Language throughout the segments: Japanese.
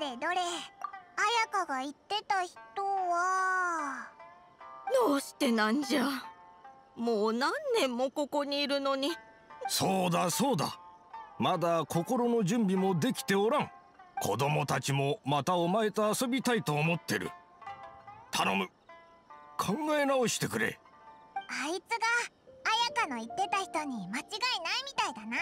れどれ、彩香が言ってた人は。 どうしてなんじゃ。もう何年もここにいるのに。 そうだそうだ、まだ心の準備もできておらん。子供たちもまたお前と遊びたいと思ってる。頼む、考え直してくれ。 あいつが彩香の言ってた人に間違いないみたいだな。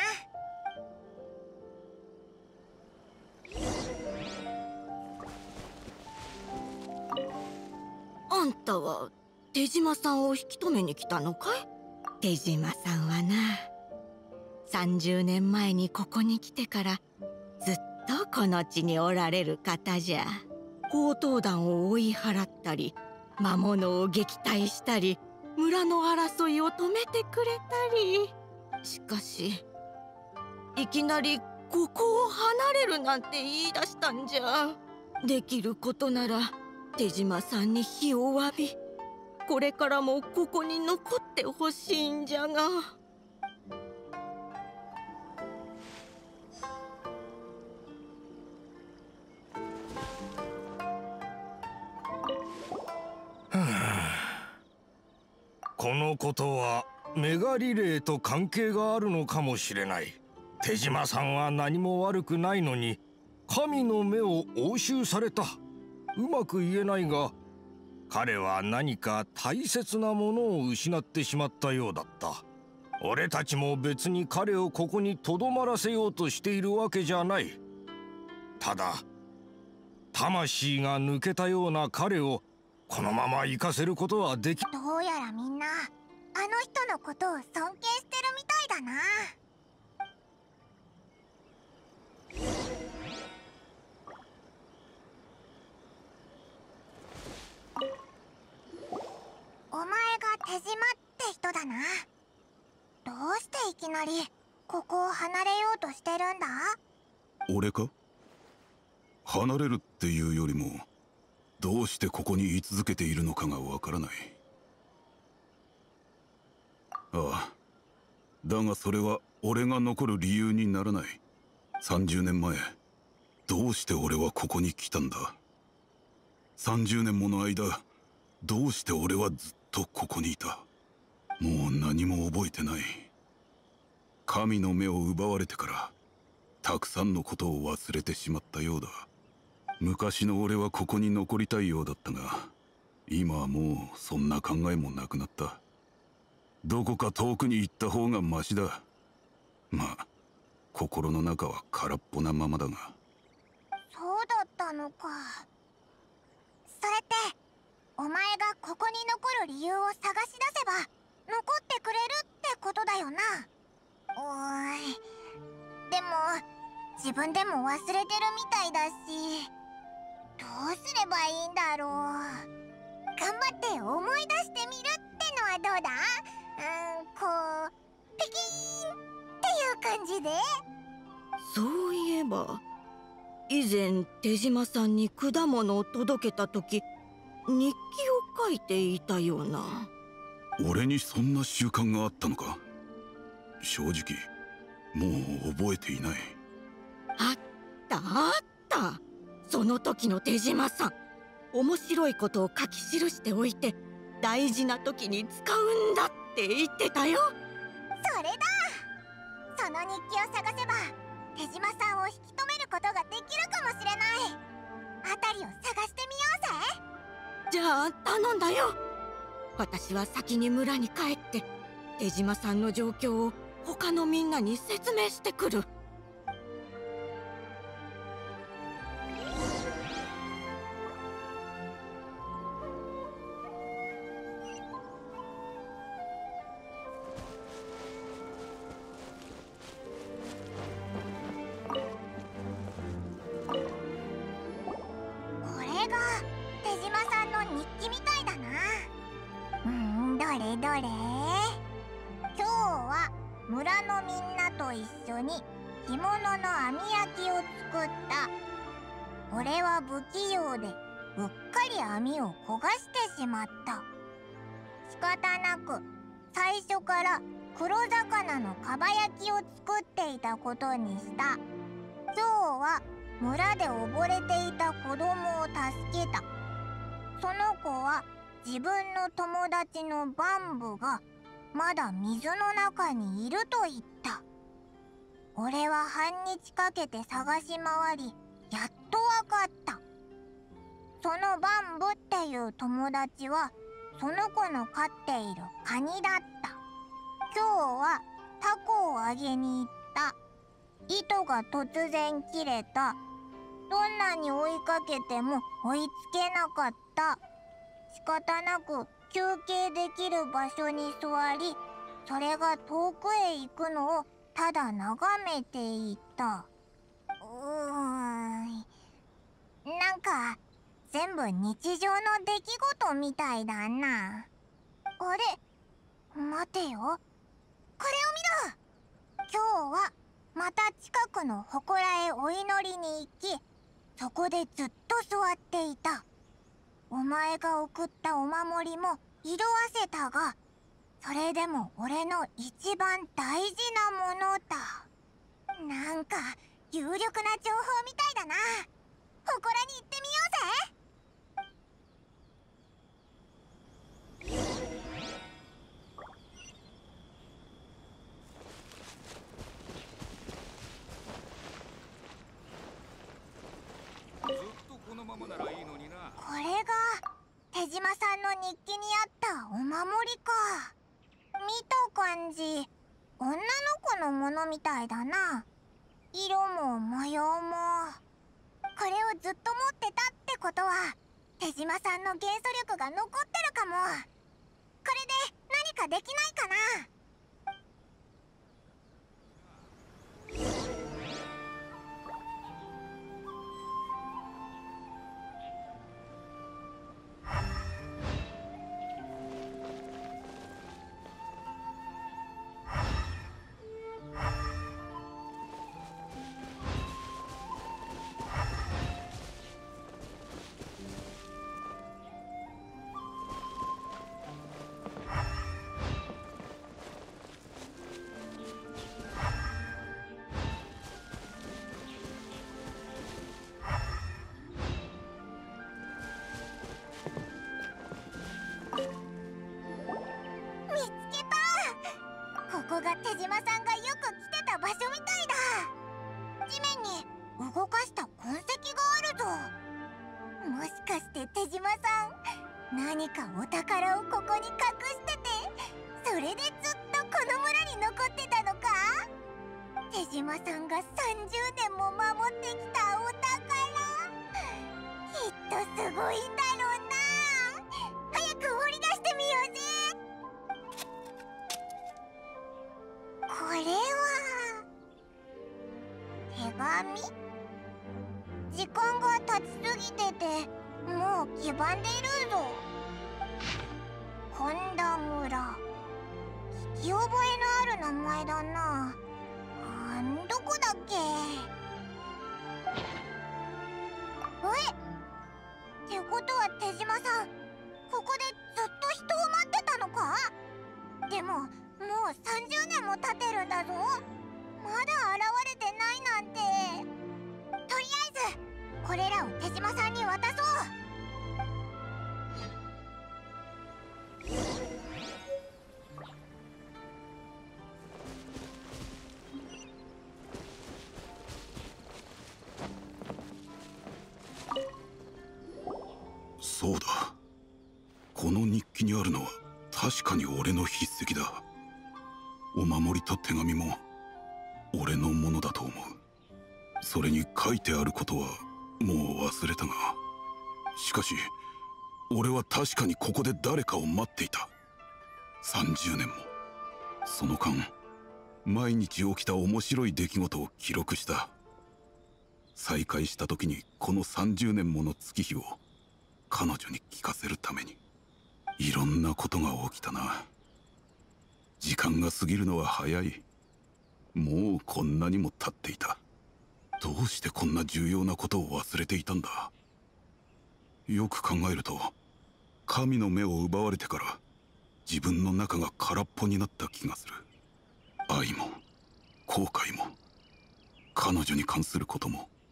あんたは手島さんを引き止めに来たのかい？手島さんはな、30年前にここに来てからずっとこの地におられる方じゃ。強盗団を追い払ったり、魔物を撃退したり、村の争いを止めてくれたり。しかしいきなりここを離れるなんて言い出したんじゃ。できることなら手島さんに火を浴び、これからもここに残ってほしいんじゃが。 このことはメガリレーと関係があるのかもしれない。手島さんは何も悪くないのに神の目を押収された。うまく言えないが、彼は何か大切なものを失ってしまったようだった。俺たちも別に彼をここにとどまらせようとしているわけじゃない。ただ魂が抜けたような彼をこのまま行かせることはでき。 どうやらみんなあの人のことを尊敬してるみたいだな。お前が手島って人だな。どうしていきなりここを離れようとしてるんだ？ 俺か？離れるっていうよりも、どうしてここに居続けているのかがわからない。ああ、だがそれは俺が残る理由にならない。30年前、どうして俺はここに来たんだ。30年もの間、どうして俺はずっとここにいた。もう何も覚えてない。神の目を奪われてからたくさんのことを忘れてしまったようだ。昔の俺はここに残りたいようだったが、今はもうそんな考えもなくなった。どこか遠くに行った方がマシだ。まあ心の中は空っぽなままだが。 そうだったのか。それってお前がここに残る理由を探し出せば残ってくれるってことだよな。おーい、でも自分でも忘れてるみたいだし、どうすればいいんだろう。頑張って思い出してみるってのはどうだ？こうピキーンっていう感じで。 そういえば以前手島さんに果物を届けた時、日記を書いていたような。 俺にそんな習慣があったのか？正直もう覚えていない。 あったあった、その時の手島さん、面白いことを書き記しておいて大事な時に使うんだって言ってたよ。 それだ。その日記を探せば手島さんを引き止めることができるかもしれない。あたりを探してみようぜ。 じゃあ頼んだよ。私は先に村に帰って手島さんの状況を他のみんなに説明してくる。 これが手島さんの日記みたいだな。どれどれ。今日は村のみんなと一緒に干物の網焼きを作った。俺は不器用でうっかり網を焦がしてしまった。仕方なく最初から黒魚のかば焼きを作っていたことにした。今日は村で溺れていた子供を助けた。その子は自分の友達のバンブがまだ水の中にいると言った。俺は半日かけて探し回り、やっとわかった。そのバンブっていう友達はその子の飼っているカニだった。今日はタコをあげに行った。糸が突然切れた。どんなに追いかけても追いつけなかった。仕方なく休憩できる場所に座り、それが遠くへ行くのをただ眺めていた。なんか全部日常の出来事みたいだな。あれ、待てよ。これを見ろ。今日はまた近くの祠へお祈りに行き、そこでずっと座っていた。お前が送ったお守りも色あせたが、それでも俺の一番大事なものだ。なんか有力な情報みたいだな。祠に行ってみようぜ。 ずっとこのままならいいのにな。 これが手島さんの日記にあったお守りか。見た感じ女の子のものみたいだな。色も模様も。これをずっと持ってたってことは手島さんの元素力が残ってるかも。これで何かできないかな。ここが手島さんがよく来てた場所みたいだ。地面に動かした痕跡があるぞ。もしかして手島さん何かお宝をここに隠してて、それでずっとこの村に残ってたのか。手島さんが30年も守ってきたお宝、きっとすごいんだろうな。早く掘り出してみようぜ。これは手紙？時間が経ちすぎててもう黄ばんでいるぞ。本田村、聞き覚えのある名前だな。どこだっけ。ってことは手島さん、ここでずっと人を待ってたのか。でももう30年も経ってるんだぞ。まだ現れてないなんて。とりあえずこれらを手島さんに渡そう。 そうだ、この日記にあるのは確かに俺の筆跡だ。お守りと手紙も俺のものだと思う。それに書いてあることはもう忘れたが、しかし俺は確かにここで誰かを待っていた。30年も。その間毎日起きた面白い出来事を記録した。再会した時にこの30年もの月日を彼女に聞かせるために。いろんなことが起きたな。時間が過ぎるのは早い。もうこんなにも経っていた。どうしてこんな重要なことを忘れていたんだ。よく考えると神の目を奪われてから自分の中が空っぽになった気がする。愛も後悔も彼女に関することも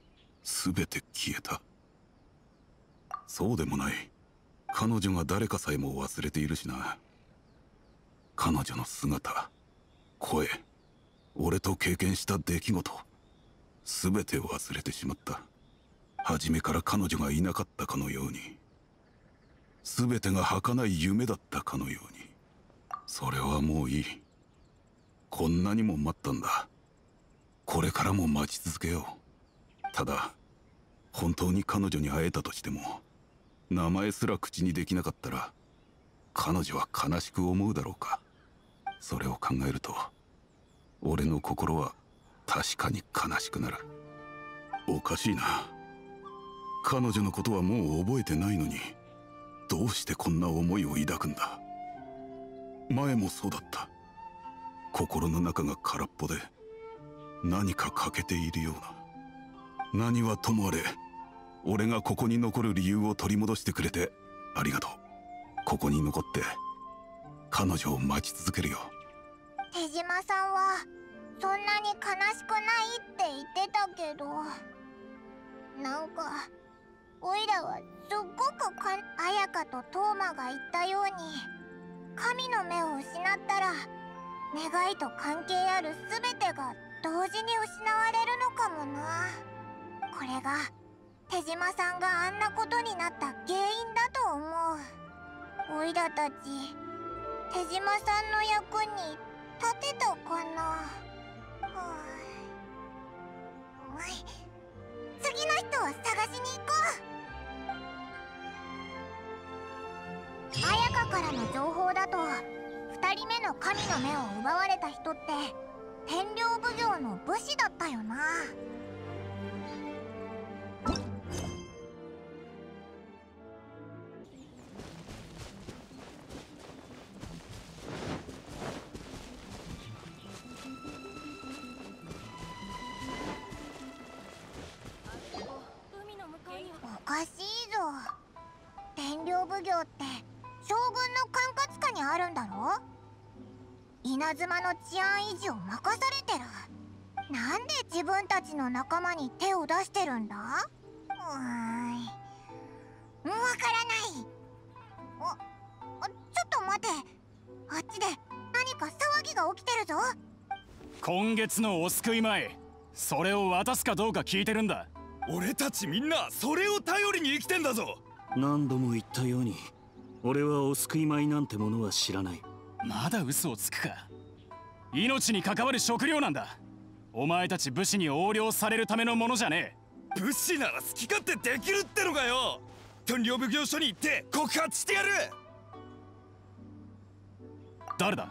全て消えた。そうでもない。彼女が誰かさえも忘れているしな。彼女の姿、声、俺と経験した出来事、全て忘れてしまった。初めから彼女がいなかったかのように、全てが儚い夢だったかのように。それはもういい。こんなにも待ったんだ。これからも待ち続けよう。ただ本当に彼女に会えたとしても、名前すら口にできなかったら彼女は悲しく思うだろうか。それを考えると俺の心は確かに悲しくなる。おかしいな。彼女のことはもう覚えてないのに、どうしてこんな思いを抱くんだ。前もそうだった。心の中が空っぽで何か欠けているような。何はともあれ、俺がここに残る理由を取り戻してくれてありがとう。ここに残って彼女を待ち続けるよ。 手島さんはそんなに悲しくないって言ってたけど、なんかおいらはすっごく綾香とトーマが言ったように、神の目を失ったら願いと関係ある全てが同時に失われるのかもな。これが手島さんがあんなことになった原因だと思う。おいらたち手島さんの役に立てたかな。次の人を探しに行こう。綾香からの情報だと、2人目の神の目を奪われた人って天領奉行の武士だったよな。おかしいぞ。天領奉行って将軍の管轄下にあるんだろ。稲妻の治安維持を任されてる。なんで自分たちの仲間に手を出してるんだ。わからない。ちょっと待て。あっちで何か騒ぎが起きてるぞ。 今月のお救い米、それを渡すかどうか聞いてるんだ。 俺たちみんなそれを頼りに生きてんだぞ。 何度も言ったように、俺はお救い米なんてものは知らない。 まだ嘘をつくか。命に関わる食料なんだ。お前たち武士に横領されるためのものじゃねえ。武士なら好き勝手できるってのかよ。天領奉行所に行って告発してやる。 誰だ。 いや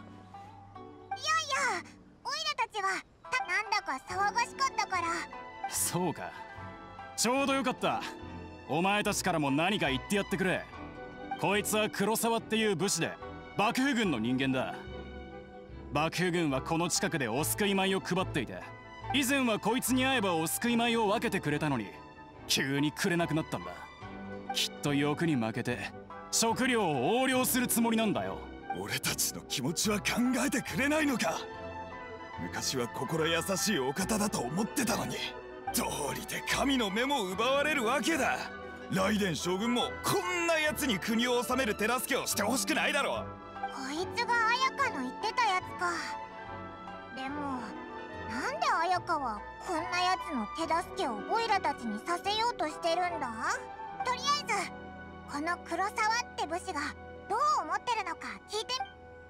オイラたちはなんだか騒がしかったから。 そうか、ちょうどよかった。お前たちからも何か言ってやってくれ。こいつは黒沢っていう武士で幕府軍の人間だ。幕府軍はこの近くでお救い米を配っていて、以前はこいつに会えばお救い米を分けてくれたのに、急にくれなくなったんだ。きっと欲に負けて食料を横領するつもりなんだよ。 俺たちの気持ちは考えてくれないのか。昔は心優しいお方だと思ってたのに、道理で神の目も奪われるわけだ。雷電将軍もこんな奴に国を治める手助けをしてほしくないだろう。 こいつが綾香の言ってたやつか。でもなんで綾香はこんなやつの手助けをオイラたちにさせようとしてるんだ。とりあえずこの黒沢って武士がどう思ってるのか聞いて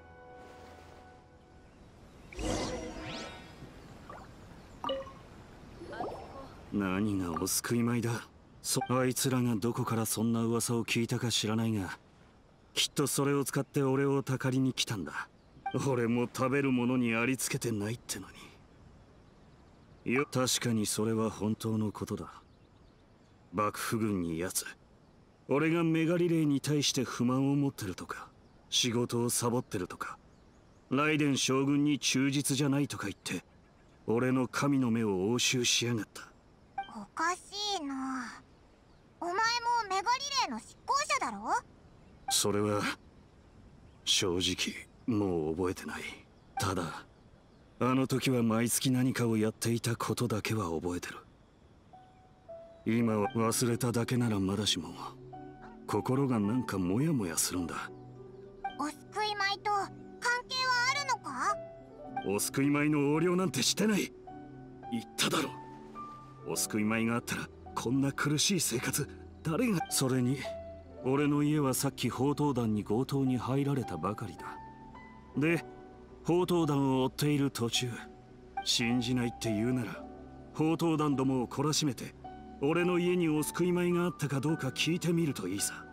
み。何がお救い米だ。あいつらがどこからそんな噂を聞いたか知らないが、きっとそれを使って俺をたかりに来たんだ。俺も食べるものにありつけてないってのに。いや、確かにそれは本当のことだ。幕府軍に奴、俺がメガリレーに対して不満を持ってるとか、仕事をサボってるとか、雷電将軍に忠実じゃないとか言って俺の神の目を押収しやがった。 おかしいな。お前もメガリレーの執行者だろ。 それは正直もう覚えてない。ただあの時は毎月何かをやっていたことだけは覚えてる。 今は忘れただけならまだしも、心がなんかモヤモヤするんだ。 お救い米と関係はあるのか？ お救い米の横領なんてしてない。言っただろ。お救い米があったらこんな苦しい生活誰が。それに俺の家はさっき宝刀団に強盗に入られたばかりだ。で宝刀団を追っている途中、信じないって言うなら宝刀団どもを懲らしめて俺の家にお救い米があったかどうか聞いてみるといいさ。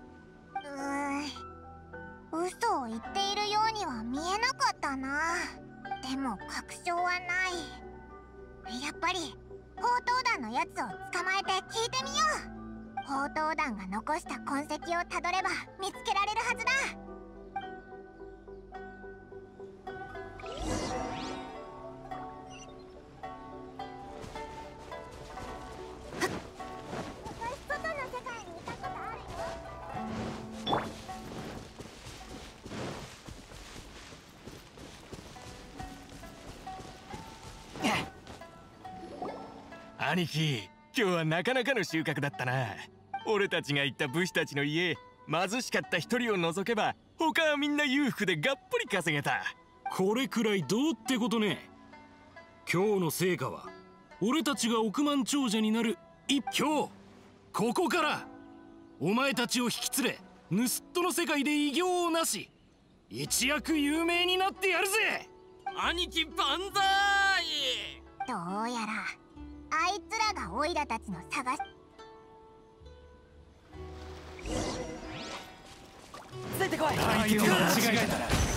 嘘を言っているようには見えなかったな。でも確証はない。やっぱり宝刀団のやつを捕まえて聞いてみよう。宝刀団が残した痕跡をたどれば見つけられるはずだ。外の世界にいたことあるよ。 兄貴、今日はなかなかの収穫だったな。俺たちが行った武士たちの家、貧しかった一人を除けば他はみんな裕福でがっぽり稼げた。 これくらいどうってことね。今日の成果は俺たちが億万長者になる一票。ここからお前たちを引き連れ盗っ人の世界で偉業をなし一躍有名になってやるぜ。 兄貴万歳。 どうやらあいつらがオイラたちの探し。 ついてこい。相手を間違え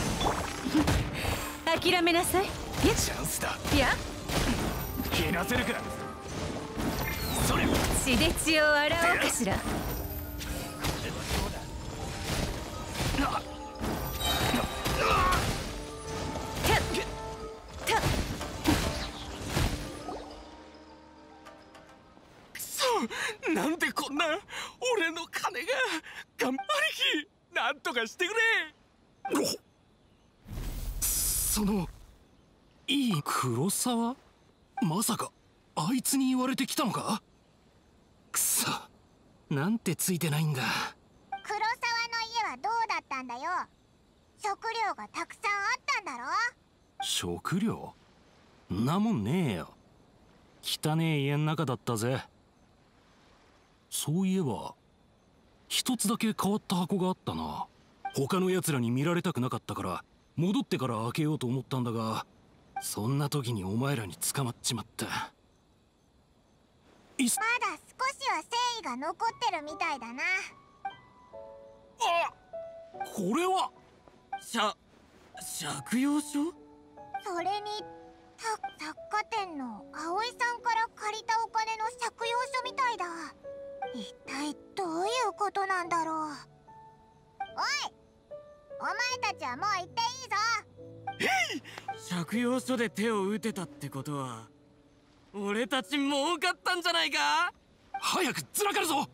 たら諦めなさい。 チャンスだ。 いや切らせるか。それ血で血を洗おうかしら。 なんでこんな俺の金が。兄貴なんとかしてくれ。 そのいい黒沢、まさかあいつに言われてきたのか。くそ、なんてついてないんだ。 黒沢の家はどうだったんだよ。食料がたくさんあったんだろ。 食料んなもんねえよ。汚ねえ家の中だったぜ。そういえば一つだけ変わった箱があったな。他の奴らに見られたくなかったから戻ってから開けようと思ったんだが、そんな時にお前らに捕まっちまった。 まだ少しは誠意が残ってるみたいだな。 あ、これは借用書。 それに雑貨店の葵さんから借りたお金の借用書みたいだ。一体どういうことなんだろう。おい、お前たちはもう行っていいぞ。 借用書で手を打てたってことは俺たち儲かったんじゃないか。 早くずらかるぞ。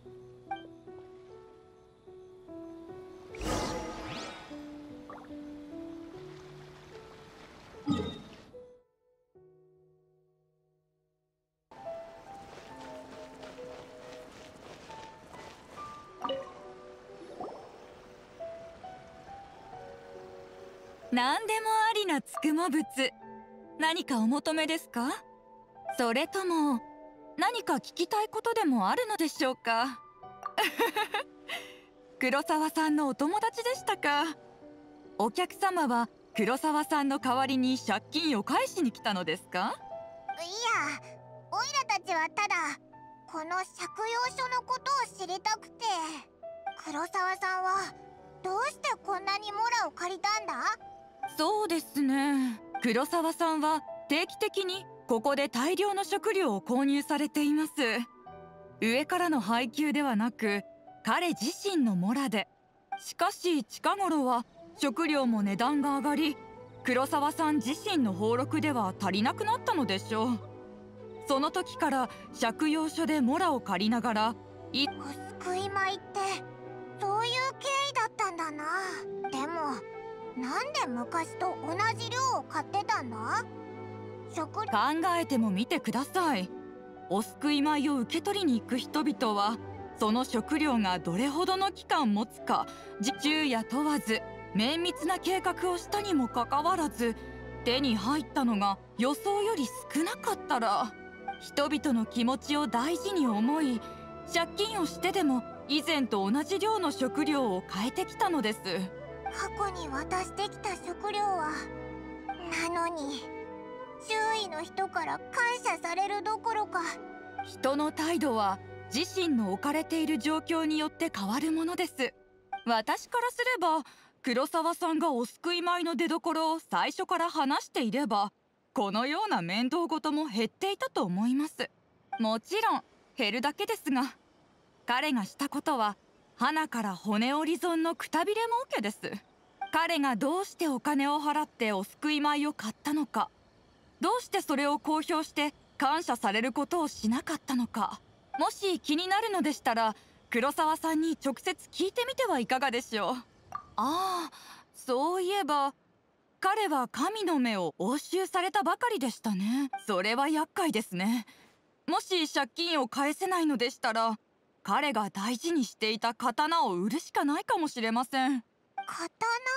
何でもありなつくも物、何かお求めですか？それとも何か聞きたいことでもあるのでしょうか？黒沢さんのお友達でしたか。お客様は黒沢さんの代わりに借金を返しに来たのですか？ いや、オイラたちはただこの借用書のことを知りたくて。黒沢さんはどうしてこんなにモラを借りたんだ？ そうですね、黒沢さんは定期的にここで大量の食料を購入されています。上からの配給ではなく彼自身のモラで。しかし近頃は食料も値段が上がり、黒沢さん自身の俸禄では足りなくなったのでしょう。その時から借用書でモラを借りながらお救い米ってそういう経緯だったんだな。でもなんで昔と同じ量を買ってたんだ？ 考えてもみてください。 お救い米を受け取りに行く人々はその食料がどれほどの期間持つか昼夜問わず綿密な計画をしたにもかかわらず、手に入ったのが予想より少なかったら、人々の気持ちを大事に思い、借金をしてでも以前と同じ量の食料を変えてきたのです。 過去に渡してきた食料は、なのに周囲の人から感謝されるどころか。 人の態度は自身の置かれている状況によって変わるものです。私からすれば黒沢さんがお救い米の出所を最初から話していれば、このような面倒事も減っていたと思います。もちろん減るだけですが、彼がしたことは花から骨折り損のくたびれ儲けです。彼がどうしてお金を払ってお救い米を買ったのか、どうしてそれを公表して感謝されることをしなかったのか、もし気になるのでしたら黒沢さんに直接聞いてみてはいかがでしょう。ああ、そういえば彼は神の目を押収されたばかりでしたね。それは厄介ですね。もし借金を返せないのでしたら、彼が大事にしていた刀を売るしかないかもしれません。 刀？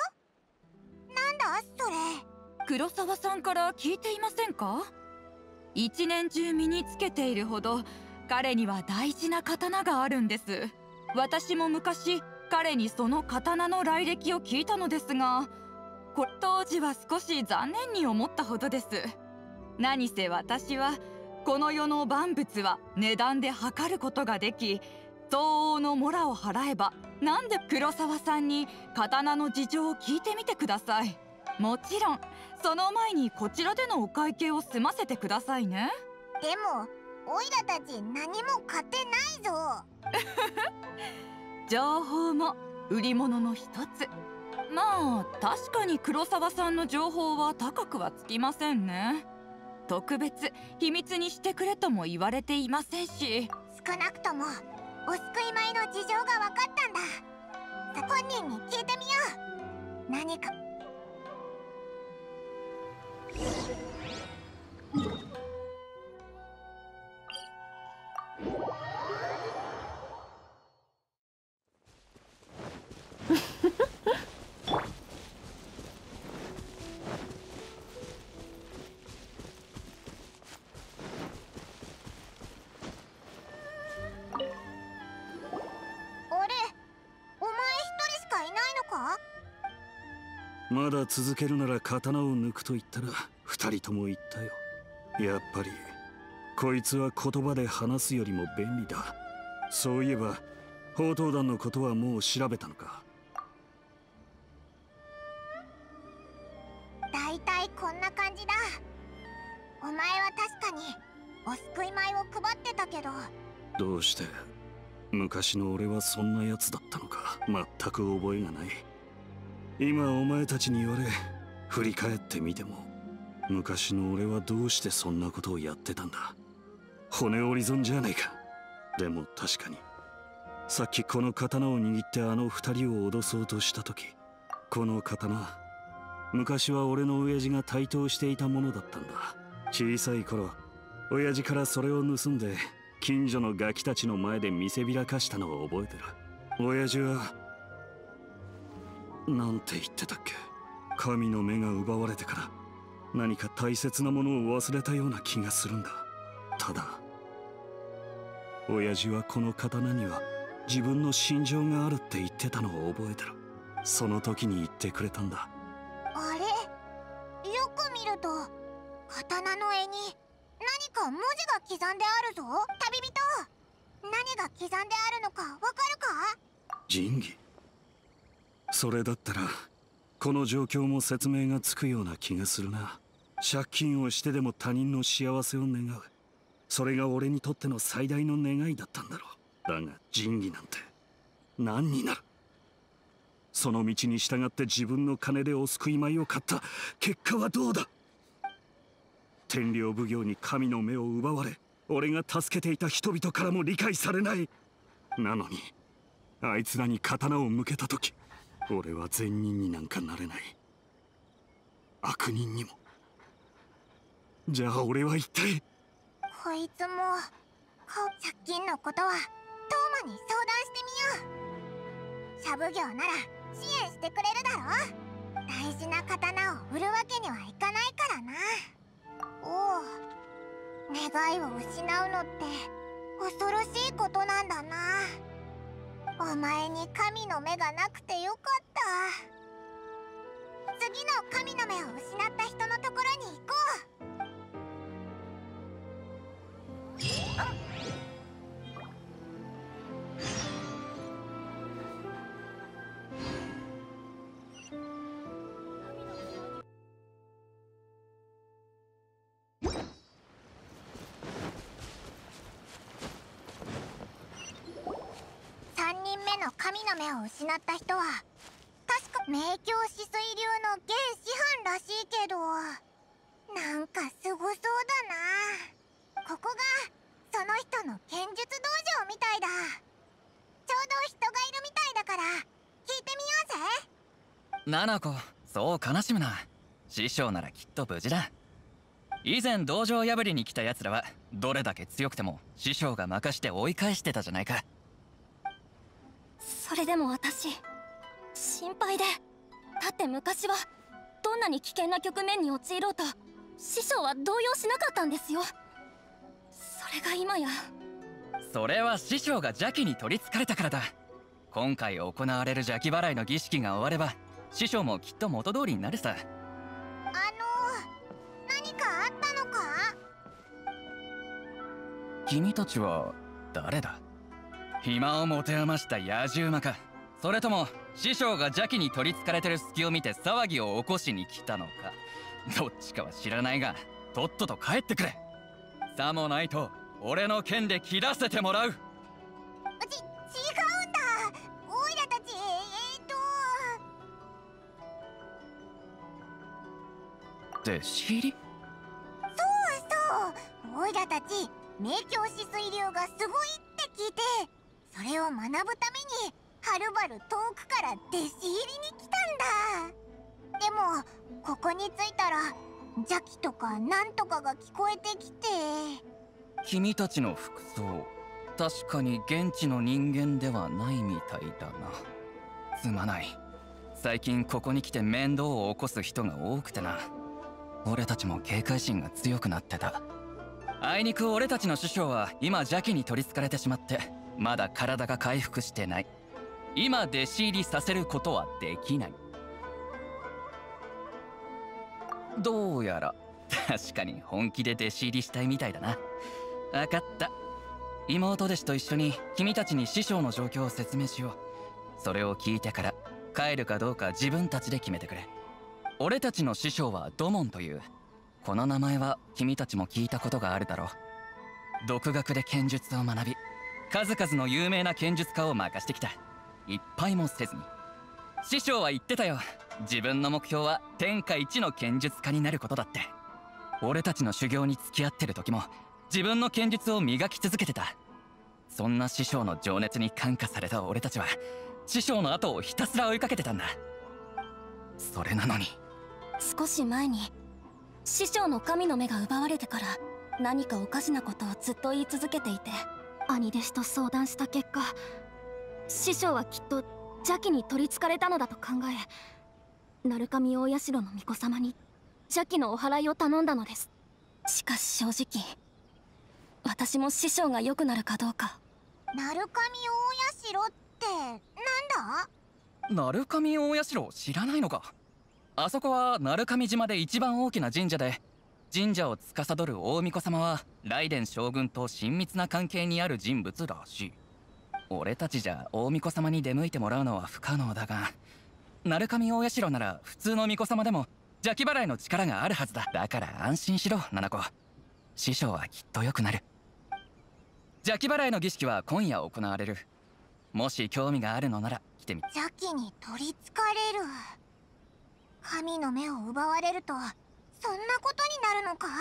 なんだそれ。 黒沢さんから聞いていませんか？一年中身につけているほど彼には大事な刀があるんです。私も昔彼にその刀の来歴を聞いたのですが、当時は少し残念に思ったほどです。何せ私はこの世の万物は値段で測ることができ、相応のモラを払えば、なんで黒沢さんに刀の事情を聞いてみてください。もちろんその前にこちらでのお会計を済ませてくださいね。 でもオイラたち何も買ってないぞ。 情報も売り物の一つ。まあ確かに黒沢さんの情報は高くはつきませんね。特別秘密にしてくれとも言われていませんし。 少なくともお救い米の事情が分かったんだ。本人に聞いてみよう。何かまだ続けるなら刀を抜くと言ったら二人とも言ったよ。やっぱりこいつは言葉で話すよりも便利だ。そういえば宝刀団のことはもう調べたのか？ だいたいこんな感じだ。お前は確かにお救い米を配ってたけど。 どうして昔の俺はそんなやつだったのか全く覚えがない。今お前たちに言われ振り返ってみても、昔の俺はどうしてそんなことをやってたんだ。骨折り損じゃないか。でも確かにさっきこの刀を握ってあの二人を脅そうとした時、この刀昔は俺の親父が台頭していたものだったんだ。小さい頃親父からそれを盗んで近所のガキたちの前で見せびらかしたのを覚えてる。親父はなんて言ってたっけ。神の目が奪われてから何か大切なものを忘れたような気がするんだ。ただ親父はこの刀には自分の心情があるって言ってたのを覚えてる。その時に言ってくれたんだ。 あれ、よく見ると刀の柄に何か文字が刻んであるぞ。旅人、何が刻んであるのかわかるか？ 仁義。それだったらこの状況も説明がつくような気がするな。借金をしてでも他人の幸せを願う、それが俺にとっての最大の願いだったんだろう。だが仁義なんて何になる。その道に従って自分の金でお救い米を買った結果はどうだ。天領奉行に神の目を奪われ、俺が助けていた人々からも理解されない。なのにあいつらに刀を向けた時、俺は善人になんかなれない。悪人にも。じゃあ俺は一体。 こいつも借金のことはトーマに相談してみよう。シャブ業なら支援してくれるだろ。大事な刀を売るわけにはいかないからな。おお、願いを失うのって恐ろしいことなんだな。お前に神の目がなくてよかった。次の神の目を失った人のところに行こう。3人目の神の目を失った人は確か明鏡止水流の現師範らしいけど、なんかすごそうだな。ここがその人の剣術道場みたいだ。ちょうど人がいるみたいだから聞いてみようぜ。 ナナコ、そう悲しむな。師匠ならきっと無事だ。以前道場破りに来た奴らはどれだけ強くても師匠が任して追い返してたじゃないか。 それでも私心配で。だって昔はどんなに危険な局面に陥ろうと師匠は動揺しなかったんですよ。それが今や。 それは師匠が邪気に取りつかれたからだ。今回行われる邪気払いの儀式が終われば師匠もきっと元通りになるさ。 何かあったのか？ 君たちは誰だ？暇を持て余した野獣馬か、それとも師匠が邪気に取りつかれてる隙を見て騒ぎを起こしに来たのか。どっちかは知らないがとっとと帰ってくれ。さもないと俺の剣で切らせてもらう。 違うんだ。オイラたち弟子入り？ そうそう、オイラたち明鏡止水流がすごいって聞いて、それを学ぶためにはるばる遠くから弟子入りに来たんだ。でもここに着いたら邪気とかなんとかが聞こえてきて。 君たちの服装、確かに現地の人間ではないみたいだな。すまない。最近ここに来て面倒を起こす人が多くてな。俺たちも警戒心が強くなってた。あいにく俺たちの師匠は今邪気に取りつかれてしまってまだ体が回復してない。今弟子入りさせることはできない。どうやら確かに本気で弟子入りしたいみたいだな。分かった。妹弟子と一緒に君たちに師匠の状況を説明しよう。それを聞いてから帰るかどうか自分たちで決めてくれ。俺たちの師匠は土門という。この名前は君たちも聞いたことがあるだろう。独学で剣術を学び数々の有名な剣術家を任してきた。一敗もせずに。師匠は言ってたよ。自分の目標は天下一の剣術家になることだって。俺たちの修行に付き合ってる時も自分の剣術を磨き続けてた。そんな師匠の情熱に感化された俺たちは師匠の後をひたすら追いかけてたんだ。それなのに少し前に師匠の神の目が奪われてから何かおかしなことをずっと言い続けていて、兄弟子と相談した結果、師匠はきっと邪気に取りつかれたのだと考え、鳴神大社の巫女様に邪気のお祓いを頼んだのです。しかし正直私も師匠が良くなるかどうか。 鳴神大社ってなんだ？ 鳴神大社知らないのか。あそこは鳴神島で一番大きな神社で、神社を司る大巫女様は雷電将軍と親密な関係にある人物らしい。俺たちじゃ大巫女様に出向いてもらうのは不可能だが、鳴神大社なら普通の巫女様でも邪気払いの力があるはずだ。だから安心しろ七子。師匠はきっと良くなる。邪気払いの儀式は今夜行われる。もし興味があるのなら来てみ。 邪気に取りつかれる。神の目を奪われるとそんなことになるのか？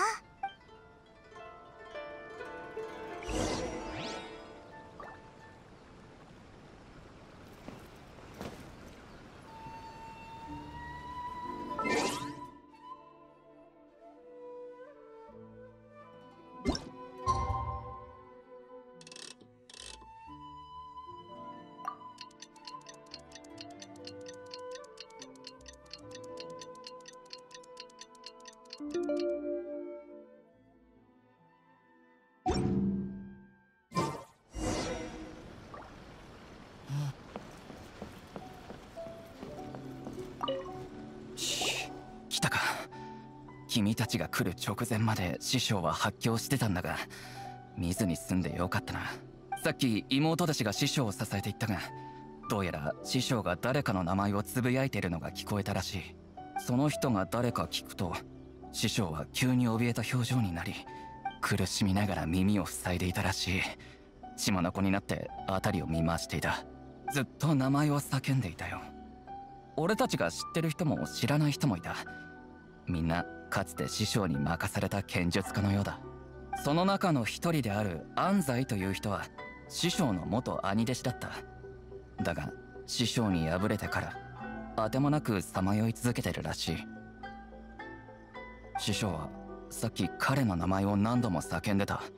君たちが来る直前まで師匠は発狂してたんだが、見ずに済んでよかったな。さっき妹弟子が師匠を支えていったが、どうやら師匠が誰かの名前をつぶやいているのが聞こえたらしい。その人が誰か聞くと、師匠は急に怯えた表情になり、苦しみながら耳を塞いでいたらしい。血眼になって辺りを見回していた。ずっと名前を叫んでいたよ。俺たちが知ってる人も知らない人もいた。みんなかつて師匠に任された剣術家のようだ。その中の一人である安西という人は師匠の元兄弟子だった。だが師匠に敗れてからあてもなくさまよい続けてるらしい。師匠はさっき彼の名前を何度も叫んでた。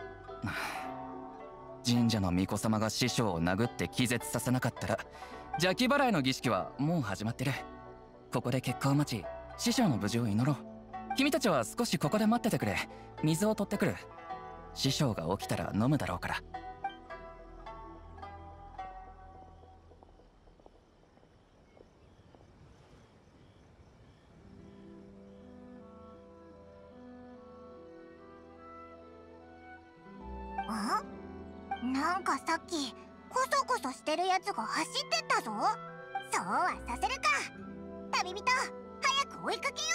神社の巫女様が師匠を殴って気絶させなかったら、邪気払いの儀式はもう始まってる。ここで結果を待ち、師匠の無事を祈ろう。君たちは少しここで待っててくれ。水を取ってくる。師匠が起きたら飲むだろうから。 なんかさっきコソコソしてるやつが走ってったぞ。そうはさせるか。旅人、早く追いかけよ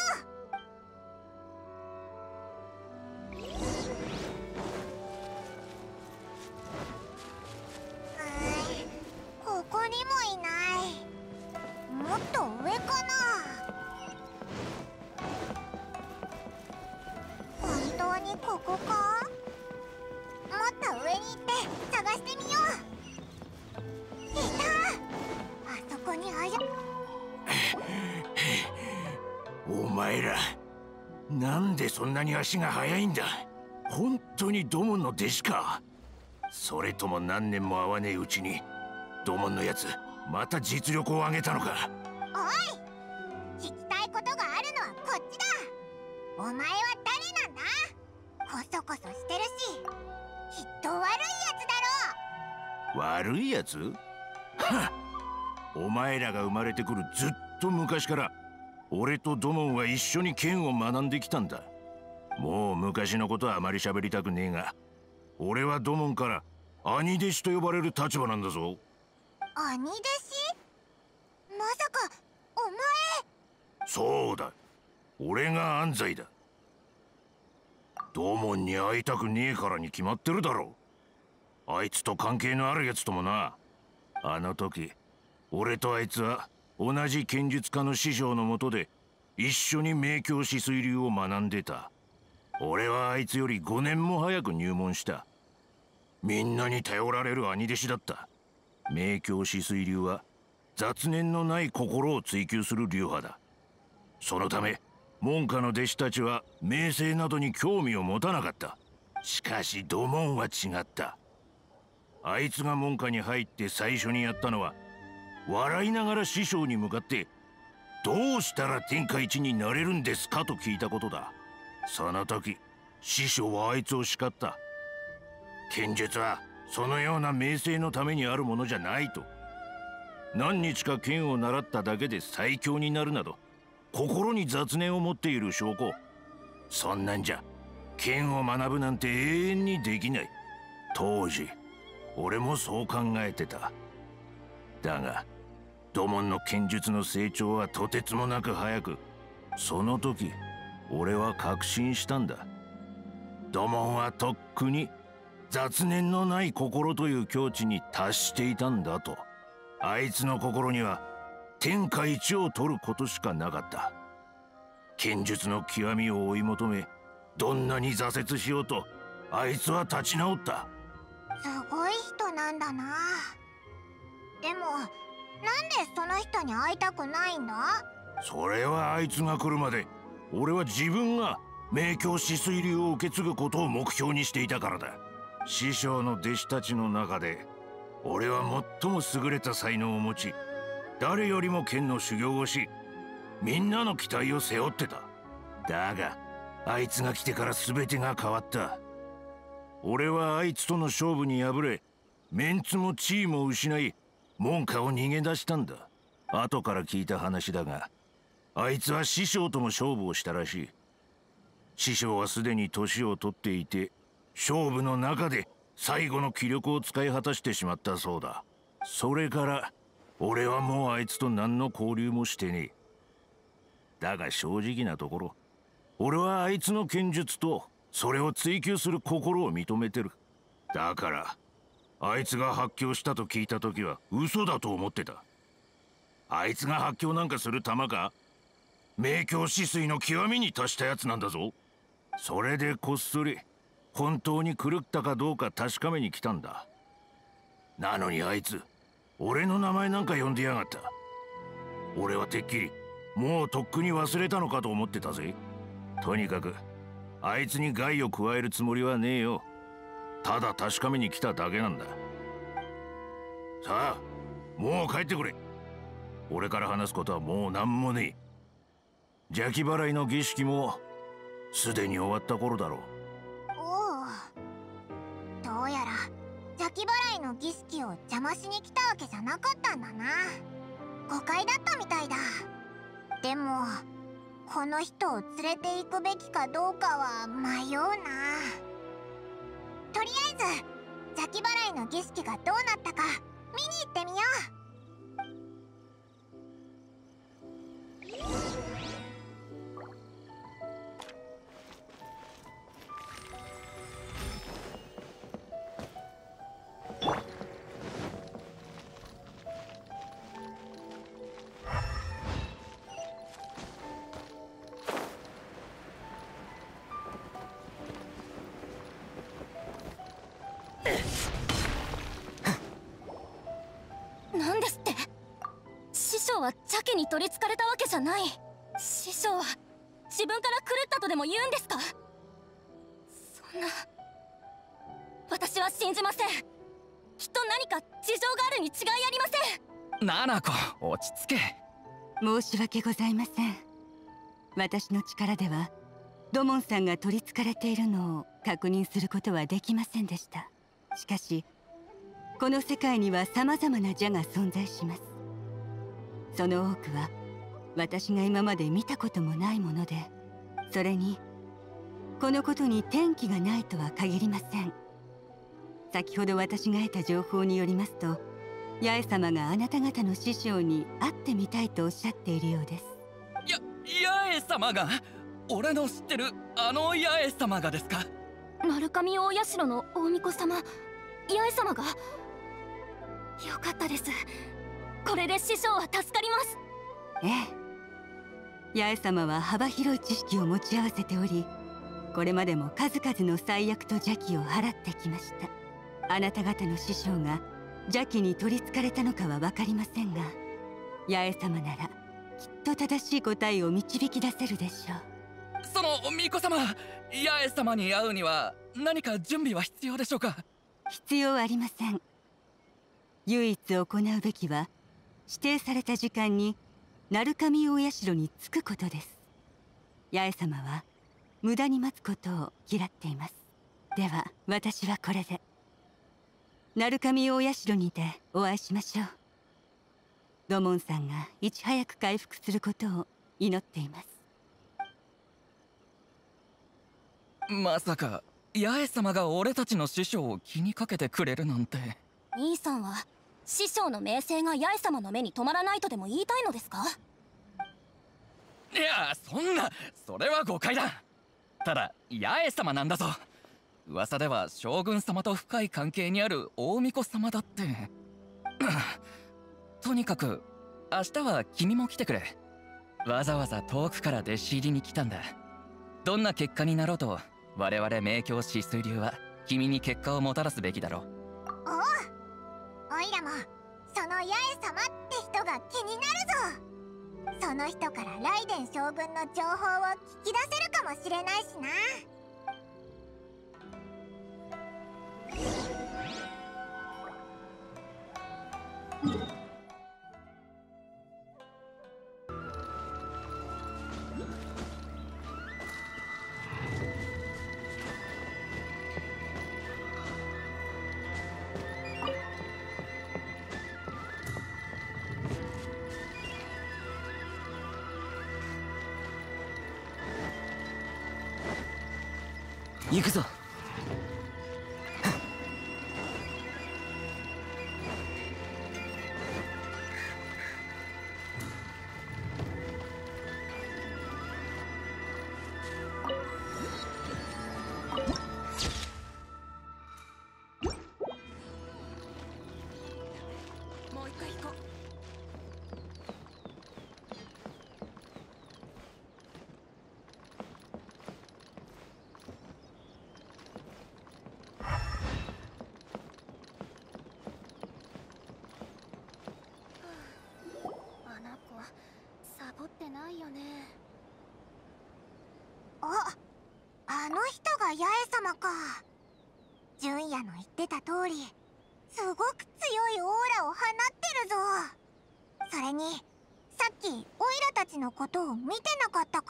う。ここにもいない。もっと上かな。本当にここか。もっと上に行って探してみよう。いた！あそこにお前らなんでそんなに足が速いんだ。本当に土門の弟子か。それとも何年も会わねえうちに土門のやつまた実力を上げたのか。 おい、聞きたいことがあるのはこっちだ。お前は誰なんだ。コソコソしてるしきっと悪いやつだろ。 悪いやつ？はっ、お前らが生まれてくるずっと昔から俺と土門は一緒に剣を学んできたんだ。もう昔のことはあまり喋りたくねえが、俺は土門から兄弟子と呼ばれる立場なんだぞ。 兄弟子？まさかお前。 そうだ、俺が安西だ。土門に会いたくねえからに決まってるだろう。あいつと関係のあるやつともな。あの時俺とあいつは同じ剣術家の師匠のもとで一緒に明鏡止水流を学んでた。俺はあいつより5年も早く入門した。みんなに頼られる兄弟子だった。明鏡止水流は雑念のない心を追求する流派だ。そのため門下の弟子たちは名声などに興味を持たなかった。しかし土門は違った。あいつが門下に入って最初にやったのは、笑いながら師匠に向かって「どうしたら天下一になれるんですか?」と聞いたことだ。その時師匠はあいつを叱った。剣術はそのような名声のためにあるものじゃないと。何日か剣を習っただけで最強になるなど心に雑念を持っている証拠。そんなんじゃ剣を学ぶなんて永遠にできない。当時俺もそう考えてた。だが土門の剣術の成長はとてつもなく早く、その時俺は確信したんだ。土門はとっくに雑念のない心という境地に達していたんだと。あいつの心には天下一を取ることしかなかった。剣術の極みを追い求め、どんなに挫折しようとあいつは立ち直った。 すごい人なんだな。でもなんでその人に会いたくないんだ。 それはあいつが来るまで俺は自分が明鏡止水流を受け継ぐことを目標にしていたからだ。師匠の弟子たちの中で俺は最も優れた才能を持ち、誰よりも剣の修行をし、みんなの期待を背負ってた。だがあいつが来てから全てが変わった。俺はあいつとの勝負に敗れ、メンツも地位も失い、門下を逃げ出したんだ。後から聞いた話だが、あいつは師匠とも勝負をしたらしい。 師匠はすでに年を取っていて、勝負の中で最後の気力を使い果たしてしまったそうだ。それから俺はもうあいつと何の交流もしてねえ。だが正直なところ、俺はあいつの剣術とそれを追求する心を認めてる。だからあいつが発狂したと聞いた時は嘘だと思ってた。あいつが発狂なんかする玉か？明鏡止水の極みに達したやつなんだぞ。それでこっそり本当に狂ったかどうか確かめに来たんだ。なのにあいつ俺の名前なんか呼んでやがった。俺はてっきりもうとっくに忘れたのかと思ってたぜ。とにかくあいつに害を加えるつもりはねえよ。ただ確かめに来ただけなんだ。さあもう帰ってくれ。俺から話すことはもう何もねえ。邪気払いの儀式もすでに終わった頃だろう。 おう、どうやら邪気払いの儀式を邪魔しに来たわけじゃなかったんだな。誤解だったみたいだ。でもこの人を連れて行くべきかどうかは迷うな。とりあえず邪気払いの儀式がどうなったか見に行ってみよう。 なんですって？師匠は邪気に取りつかれたわけじゃない。師匠は自分から狂ったとでも言うんですか？そんな、私は信じません。きっと何か事情があるに違いありません。 ナナコ、落ち着け。 申し訳ございません。私の力では土門さんが取りつかれているのを確認することはできませんでした。しかしこの世界には様々な邪が存在します。その多くは私が今まで見たこともないもので、それにこのことに転機がないとは限りません。先ほど私が得た情報によりますと、八重様があなた方の師匠に会ってみたいとおっしゃっているようです。 八重様が？俺の知ってるあの八重様がですか？ 鳴神大社の大巫女様、八重様が？よかったです。これで師匠は助かります。 ええ、八重様は幅広い知識を持ち合わせており、これまでも数々の災厄と邪気を払ってきました。あなた方の師匠が邪気に取りつかれたのかは分かりませんが、八重様ならきっと正しい答えを導き出せるでしょう。 その巫女様、八重様に会うには何か準備は必要でしょうか？ 必要ありません。唯一行うべきは指定された時間に鳴神大社に着くことです。八重様は無駄に待つことを嫌っています。では私はこれで。鳴神大社にてお会いしましょう。土門さんがいち早く回復することを祈っています。 まさか八重様が俺たちの師匠を気にかけてくれるなんて。 兄さんは師匠の名声が八重様の目に留まらないとでも言いたいのですか？ いや、そんな、それは誤解だ。ただ八重様なんだぞ。噂では将軍様と深い関係にある大巫女様だってとにかく明日は君も来てくれ。わざわざ遠くから弟子入りに来たんだ。どんな結果になろうと我々明鏡止水流は君に結果をもたらすべきだろう。 おう、おいらもその八重様って人が気になるぞ。その人から雷電将軍の情報を聞き出せるかもしれないしな。 行くぞ。 もう一回行こう。 あの子サボってないよね。あの人が八重様か。純也の言ってた通りすごく強いオーラを放ってるぞ。それにさっきオイラたちのことを見てなかったか？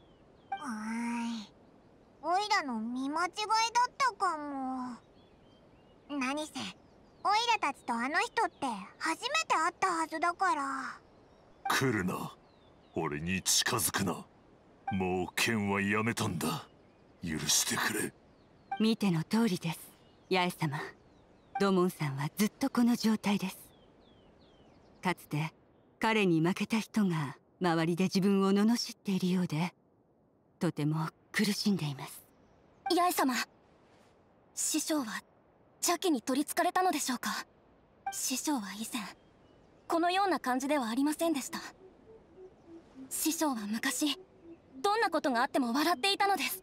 オイラの見間違いだったかも。何せオイラたちとあの人って初めて会ったはずだから。 来るな。俺に近づくな。もう剣はやめたんだ。許してくれ。 見ての通りです。八重様、土門さんはずっとこの状態です。かつて彼に負けた人が周りで自分を罵っているようで、とても苦しんでいます。 八重様、師匠は邪気に取りつかれたのでしょうか？師匠は以前このような感じではありませんでした。師匠は昔どんなことがあっても笑っていたのです。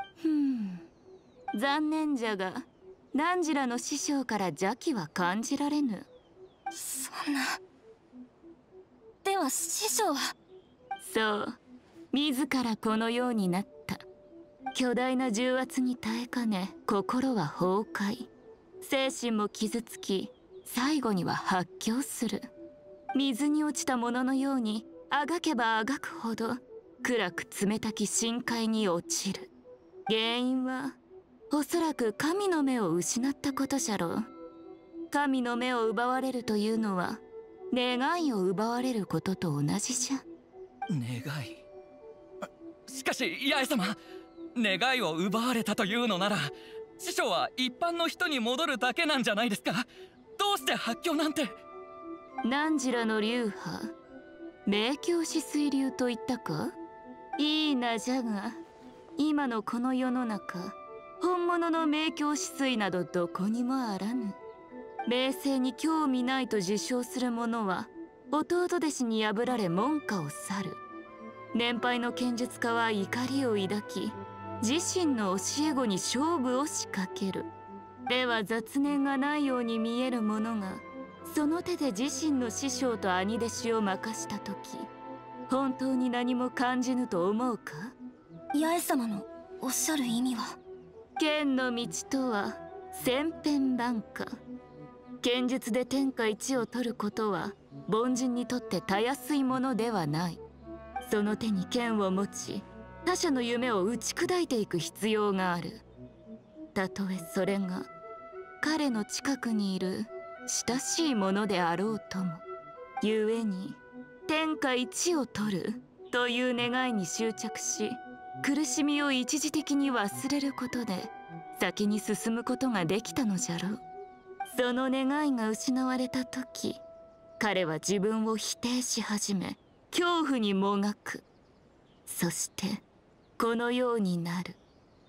残念じゃが汝らの師匠から邪気は感じられぬ。 そんな。では師匠は？ そう、自らこのようになった。巨大な重圧に耐えかね、心は崩壊、精神も傷つき、最後には発狂する。水に落ちたもののようにあがけばあがくほど暗く冷たき深海に落ちる。原因はおそらく神の目を失ったことじゃろう。神の目を奪われるというのは願いを奪われることと同じじゃ。 願い。しかし八重様、願いを奪われたというのなら師匠は一般の人に戻るだけなんじゃないですか？どうして発狂なんて。 汝らの流派、明鏡止水流と言ったか？いいなじゃが、今のこの世の中、本物の明鏡止水などどこにもあらぬ。冷静に興味ないと自称する者は弟弟子に破られ門下を去る。年配の剣術家は怒りを抱き、自身の教え子に勝負を仕掛ける。では雑念がないように見える者がその手で自身の師匠と兄弟子を任した時、本当に何も感じぬと思うか？ 八重様のおっしゃる意味は？ 剣の道とは千変万化。剣術で天下一を取ることは凡人にとってたやすいものではない。その手に剣を持ち他者の夢を打ち砕いていく必要がある。たとえそれが彼の近くにいる親しいものであろうとも。故に天下一を取るという願いに執着し、苦しみを一時的に忘れることで先に進むことができたのじゃろう。その願いが失われた時、彼は自分を否定し始め、恐怖にもがく。そしてこのようになる。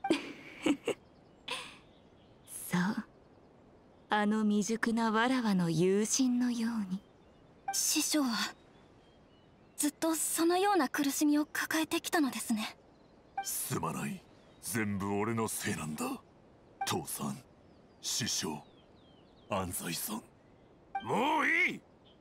そう、あの未熟なわらわの友人のように。 師匠はずっとそのような苦しみを抱えてきたのですね。 すまない。全部俺のせいなんだ。父さん、師匠、安西さん。もういい。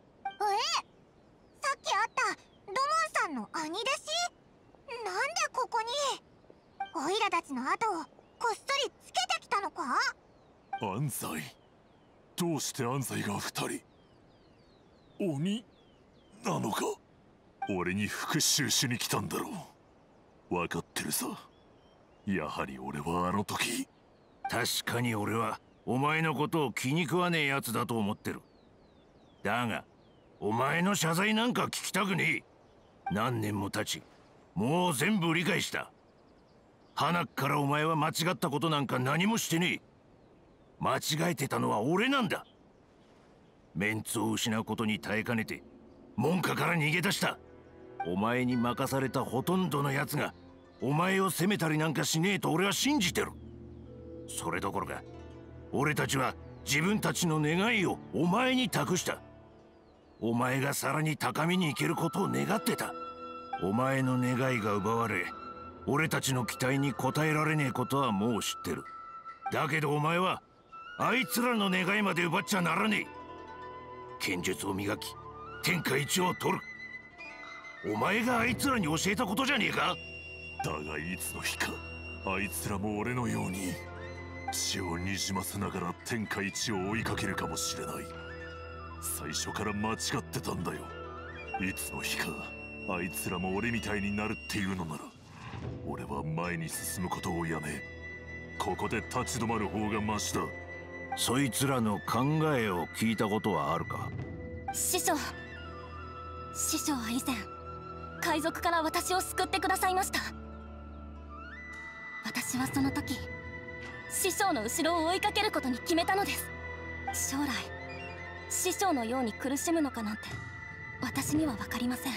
さっき会った土門さんの兄弟子？なんでここに？オイラたちの後をこっそりつけてきたのか？ 安西、どうして安西が2人鬼なのか？俺に復讐しに来たんだろう。分かってるさ。やはり俺はあの時。 確かに俺はお前のことを気に食わねえやつだと思ってる。だがお前の謝罪なんか聞きたくねえ。何年も経ちもう全部理解した。 鼻からお前は間違ったことなんか何もしてねえ。間違えてたのは俺なんだ。メンツを失うことに耐えかねて門下から逃げ出したお前に任されたほとんどのやつがお前を責めたりなんかしねえと俺は信じてる。それどころか俺たちは自分たちの願いをお前に託した。お前がさらに高みに行けることを願ってた。お前の願いが奪われ俺たちの期待に応えられねえことはもう知ってる。だけどお前はあいつらの願いまで奪っちゃならねえ。剣術を磨き天下一を取る。お前があいつらに教えたことじゃねえか。 だがいつの日かあいつらも俺のように血をにじませながら天下一を追いかけるかもしれない。最初から間違ってたんだよ。いつの日かあいつらも俺みたいになるっていうのなら俺は前に進むことをやめここで立ち止まる方がマシだ。 そいつらの考えを聞いたことはあるか。 師匠は以前海賊から私を救ってくださいました。私はその時師匠の後ろを追いかけることに決めたのです。将来師匠のように苦しむのかなんて私には分かりません。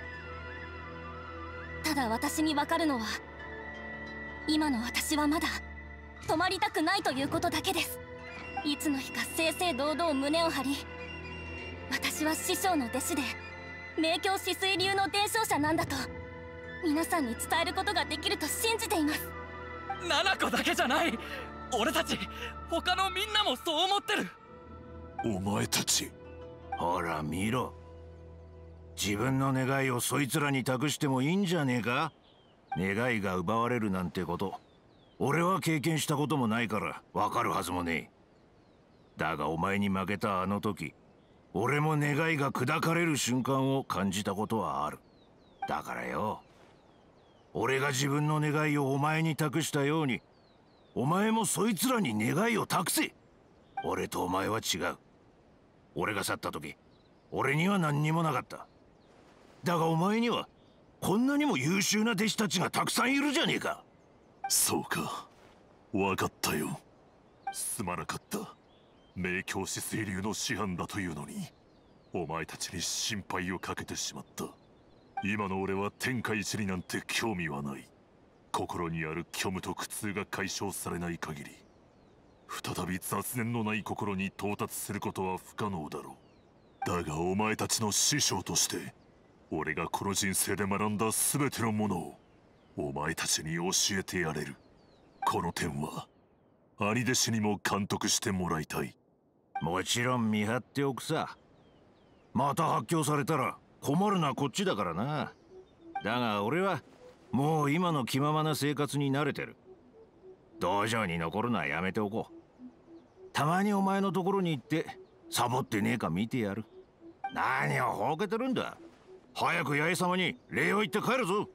ただ私に分かるのは今の私はまだ止まりたくないということだけです。いつの日か正々堂々胸を張り私は師匠の弟子で明鏡止水流の伝承者なんだと皆さんに伝えることができると信じています。 七子だけじゃない、俺たち他のみんなもそう思ってる。 お前たちほら見ろ、自分の願いをそいつらに託してもいいんじゃねえか。願いが奪われるなんてこと俺は経験したこともないから分かるはずもねえ。だがお前に負けたあの時俺も願いが砕かれる瞬間を感じたことはある。だからよ、俺が自分の願いをお前に託したようにお前もそいつらに願いを託せ。俺とお前は違う。俺が去った時俺には何にもなかった。だがお前にはこんなにも優秀な弟子たちがたくさんいるじゃねえか。 そうか、分かったよ。すまなかった。明鏡止水流の師範だというのにお前たちに心配をかけてしまった。今の俺は天下一になんて興味はない。心にある虚無と苦痛が解消されない限り再び雑念のない心に到達することは不可能だろう。だがお前たちの師匠として俺がこの人生で学んだ全てのものをお前たちに教えてやれる。この点は兄弟子にも監督してもらいたい。 もちろん見張っておくさ。また発狂されたら困るのはこっちだからな。だが俺はもう今の気ままな生活に慣れてる。道場に残るのはやめておこう。たまにお前のところに行ってサボってねえか見てやる。何をほうけてるんだ。早く八重様に礼を言って帰るぞ。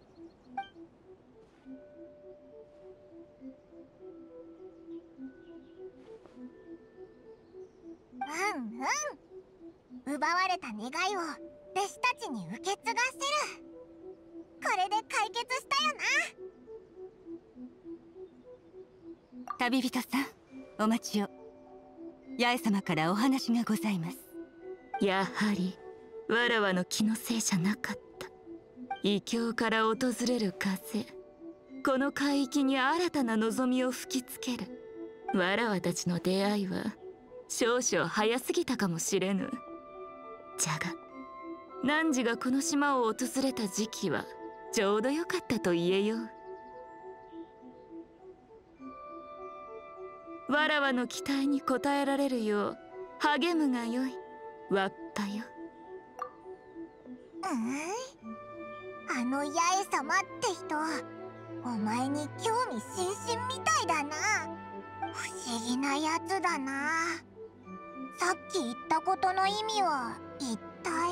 奪われた願いを弟子たちに受け継がせる。これで解決したよな。 旅人さん、お待ちを。八重様からお話がございます。 やはりわらわの気のせいじゃなかった。異境から訪れる風、この海域に新たな望みを吹きつける。わらわたちの出会いは少々早すぎたかもしれぬ。じゃが汝がこの島を訪れた時期はちょうどよかったと言えよう。わらわの期待に応えられるよう励むがよい、わっぱよ。 あの八重様って人、お前に興味津々みたいだな。不思議なやつだな。さっき言ったことの意味は一体。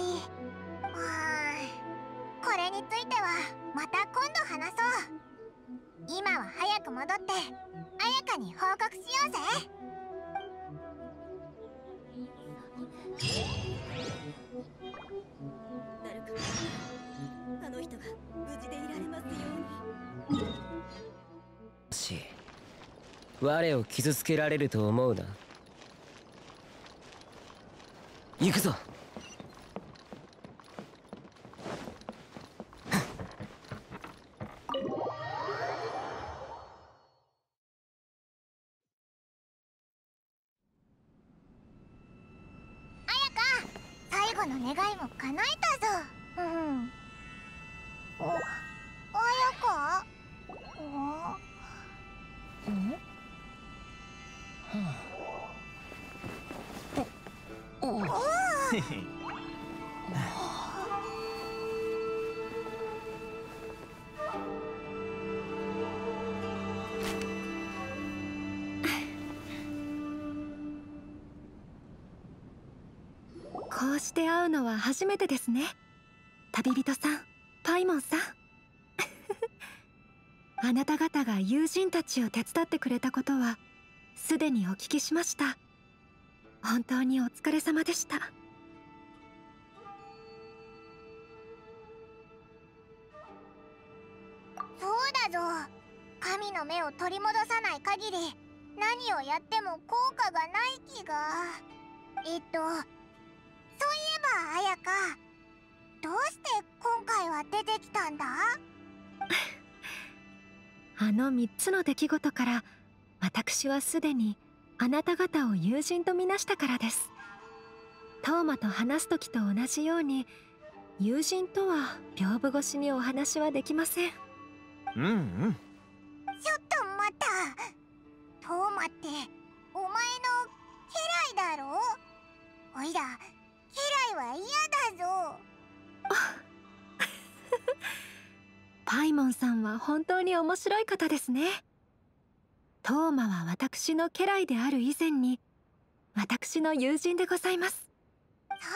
これについてはまた今度話そう。今は早く戻って綾香に報告しようぜ。 あの人が無事でいられますように。 我を傷つけられると思うな。行くぞ。 最後の願いも叶えたぞ。うん。あやか？ こうして会うのは初めてですね。旅人さん、パイモンさん。あなた方が友人たちを手伝ってくれたことはすでにお聞きしました。本当にお疲れ様でした。 そうだぞ。神の目を取り戻さない限り何をやっても効果がない気が。そういえば綾香、どうして今回は出てきたんだ？ あの3つの出来事から私はすでにあなた方を友人とみなしたからです。トーマと話す時と同じように友人とは屏風越しにお話はできません。 ちょっと待った。トーマってお前の家来だろ？おいら家来は嫌だぞ。 パイモンさんは本当に面白い方ですね。トーマは私の家来である以前に私の友人でございます。 そっか。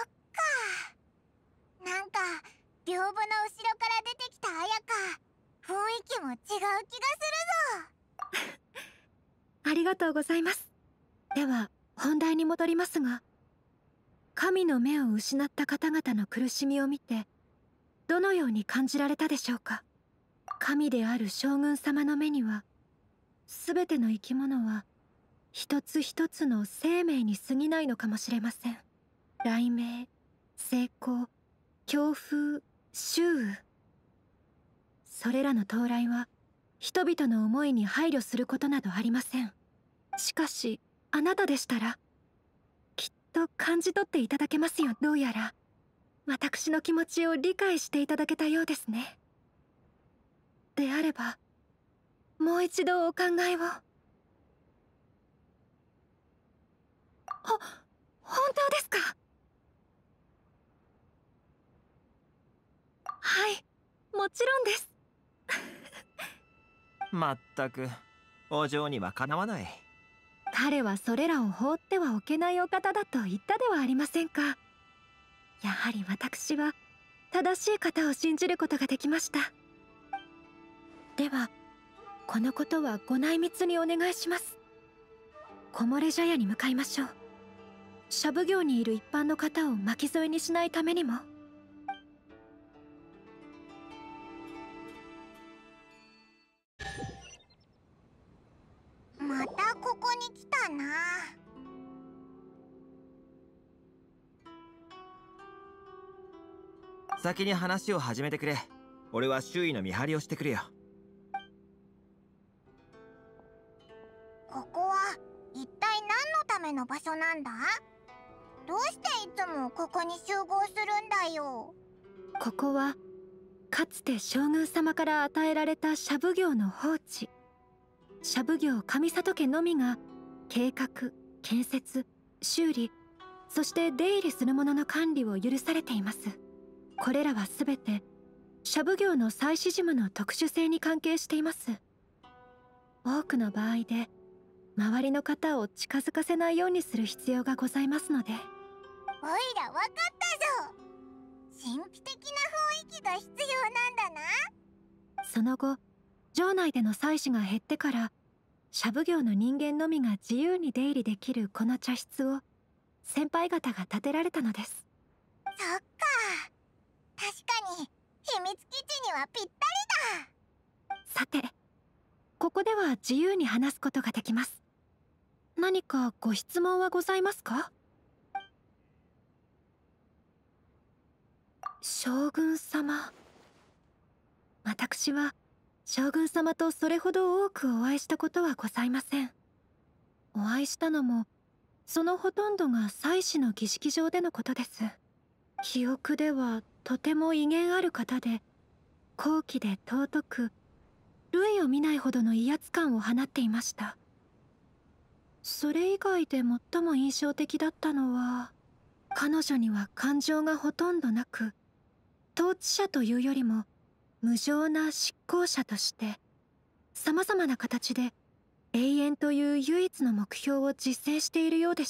なんか屏風の後ろから出てきた綾香、雰囲気も違う気がするぞ。 ありがとうございます。では本題に戻りますが、神の目を失った方々の苦しみを見てどのように感じられたでしょうか。神である将軍様の目には全ての生き物は一つ一つの生命に過ぎないのかもしれません。雷鳴、閃光、強風、周雨、それらの到来は人々の思いに配慮することなどありません。しかしあなたでしたらきっと感じ取っていただけますよ。どうやら私の気持ちを理解していただけたようですね。であればもう一度お考えを。本当ですか？はい、もちろんです。 まったくお嬢にはかなわない。 彼はそれらを放ってはおけないお方だと言ったではありませんか。やはり私は正しい方を信じることができました。ではこのことはご内密にお願いします。木漏れ茶屋に向かいましょう。シャブ業にいる一般の方を巻き添えにしないためにも。 またここに来たな。 先に話を始めてくれ。俺は周囲の見張りをしてくるよ。 ここは一体何のための場所なんだ？どうしていつもここに集合するんだよ。 ここはかつて将軍様から与えられたシャブ業の放置。シャブ業上里家のみが計画、建設、修理、そして出入りするものの管理を許されています。これらはすべてシャブ業の祭祀事務の特殊性に関係しています。多くの場合で周りの方を近づかせないようにする必要がございますので。 おいらわかったぞ。神秘的な雰囲気が必要なんだな。 その後城内での祭祀が減ってからシャブ業の人間のみが自由に出入りできるこの茶室を先輩方が建てられたのです。 そっか。確かに秘密基地にはぴったりだ。 さて、 ここでは自由に話すことができます。何かご質問はございますか？将軍様。私は将軍様とそれほど多くお会いしたことはございません。お会いしたのもそのほとんどが祭祀の儀式場でのことです。記憶ではとても威厳ある方で、高貴で尊く、類を見ないほどの威圧感を放っていました。それ以外で最も印象的だったのは、彼女には感情がほとんどなく、統治者というよりも無情な執行者として様々な形で永遠という唯一の目標を実践しているようでした。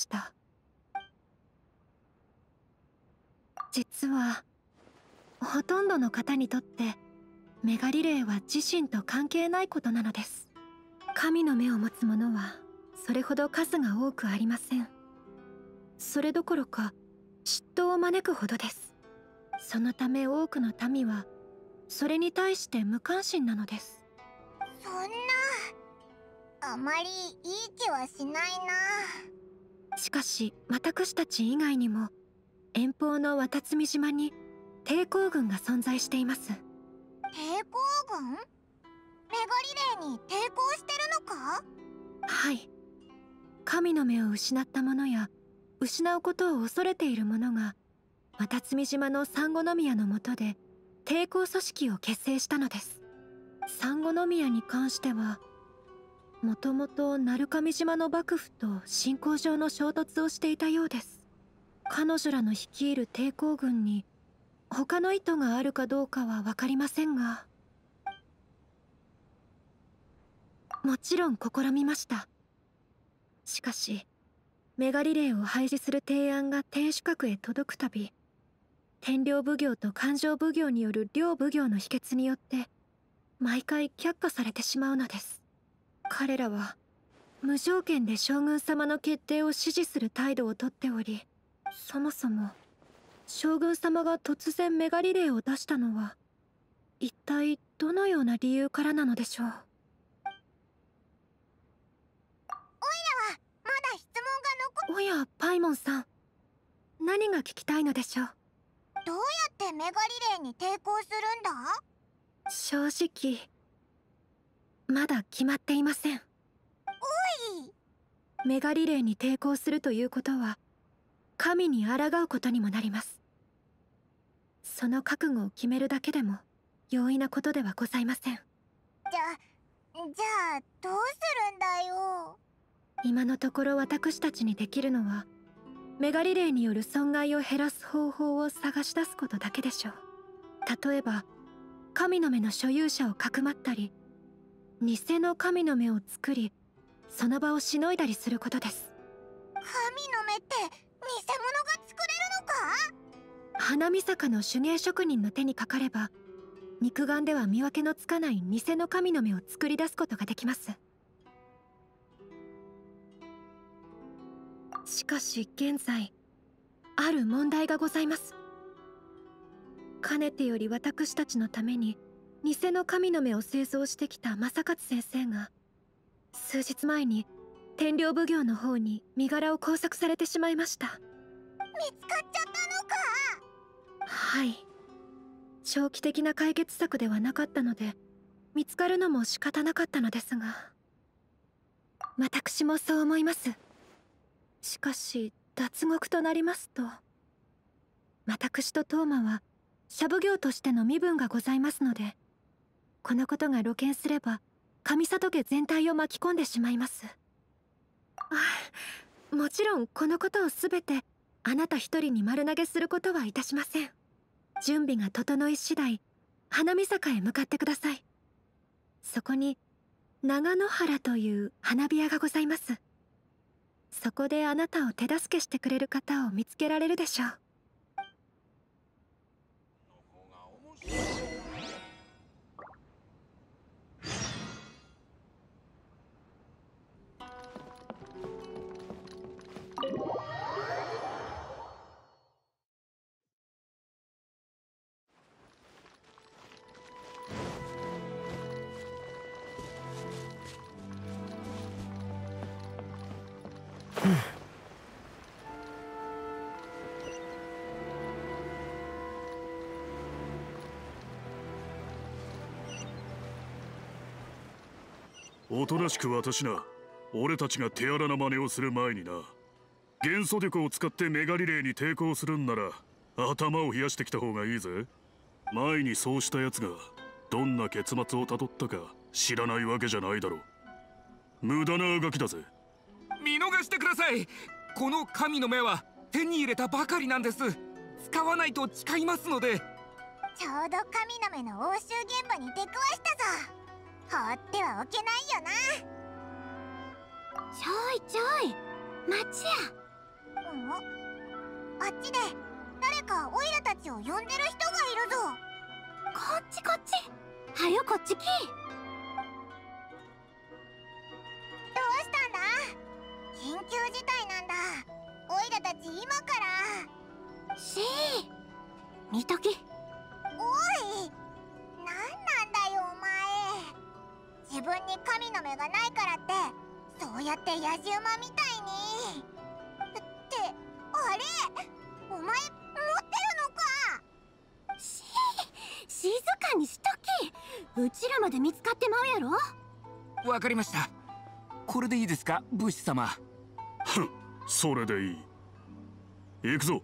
実はほとんどの方にとってメガリレーは自身と関係ないことなのです。神の目を持つ者はそれほど数が多くありません。それどころか嫉妬を招くほどです。そのため多くの民はそれに対して無関心なのです。 そんな、あまりいい気はしないな。 しかし私たち以外にも遠方の渡積島に抵抗軍が存在しています。 抵抗軍？メガリレーに抵抗してるのか？ はい。神の目を失った者や失うことを恐れている者が渡積島のサンゴノ宮の下で抵抗組織を結成したのです。サンゴノ宮に関してはもともと鳴上島の幕府と信仰上の衝突をしていたようです。彼女らの率いる抵抗軍に他の意図があるかどうかは分かりませんが、もちろん試みました。しかしメガリレーを廃止する提案が天守閣へ届くたび、天領奉行と勘定奉行による両奉行の否決によって毎回却下されてしまうのです。彼らは無条件で将軍様の決定を支持する態度をとっており、そもそも将軍様が突然メガリレーを出したのは一体どのような理由からなのでしょう。 オイラはまだ質問がおやパイモンさん、何が聞きたいのでしょう。 どうやってメガリレーに抵抗するんだ？ 正直まだ決まっていません。 おい！ メガリレーに抵抗するということは神に抗うことにもなります。その覚悟を決めるだけでも容易なことではございません。 じゃあどうするんだよ。 今のところ私たちにできるのはメガリレーによる損害を減らす方法を探し出すことだけでしょう。例えば神の目の所有者をかくまったり、偽の神の目を作りその場をしのいだりすることです。 神の目って偽物が作れるのか？ 花見坂の手芸職人の手にかかれば肉眼では見分けのつかない偽の神の目を作り出すことができます。しかし現在ある問題がございます。かねてより私たちのために偽の神の目を製造してきた正勝先生が数日前に天領奉行の方に身柄を拘束されてしまいました。 見つかっちゃったのか？ はい。長期的な解決策ではなかったので見つかるのも仕方なかったのですが、私もそう思います。しかし脱獄となりますと、私とトーマは社奉行としての身分がございますので、このことが露見すれば上里家全体を巻き込んでしまいます。もちろんこのことを全てあなた一人に丸投げすることはいたしません。準備が整い次第花見坂へ向かってください。そこに長野原という花火屋がございます。そこであなたを手助けしてくれる方を見つけられるでしょう。 おとなしく渡しな。俺たちが手荒な真似をする前にな。元素力を使ってメガリレーに抵抗するんなら頭を冷やしてきた方がいいぜ。前にそうしたやつがどんな結末をたどったか知らないわけじゃないだろう。無駄なあがきだぜ。 見逃してください。この神の目は手に入れたばかりなんです。使わないと誓いますので。 ちょうど神の目の押収現場に出くわしたぞ。放ってはおけないよな。 ちょいちょい待ちや。 あっちで誰かオイラたちを呼んでる人がいるぞ。 こっちこっち、はよこっち来い。 どうしたんだ。緊急事態なんだ。オイラたち今からしー見とき。 おい、なんなんだよお前。自分に神の目がないからってそうやって野じ馬みたいにってあれお前持ってるのか。 静かにしとき。うちらまで見つかってまうやろ。 わかりました。これでいいですか武士様。 ふん、それでいい。行くぞ。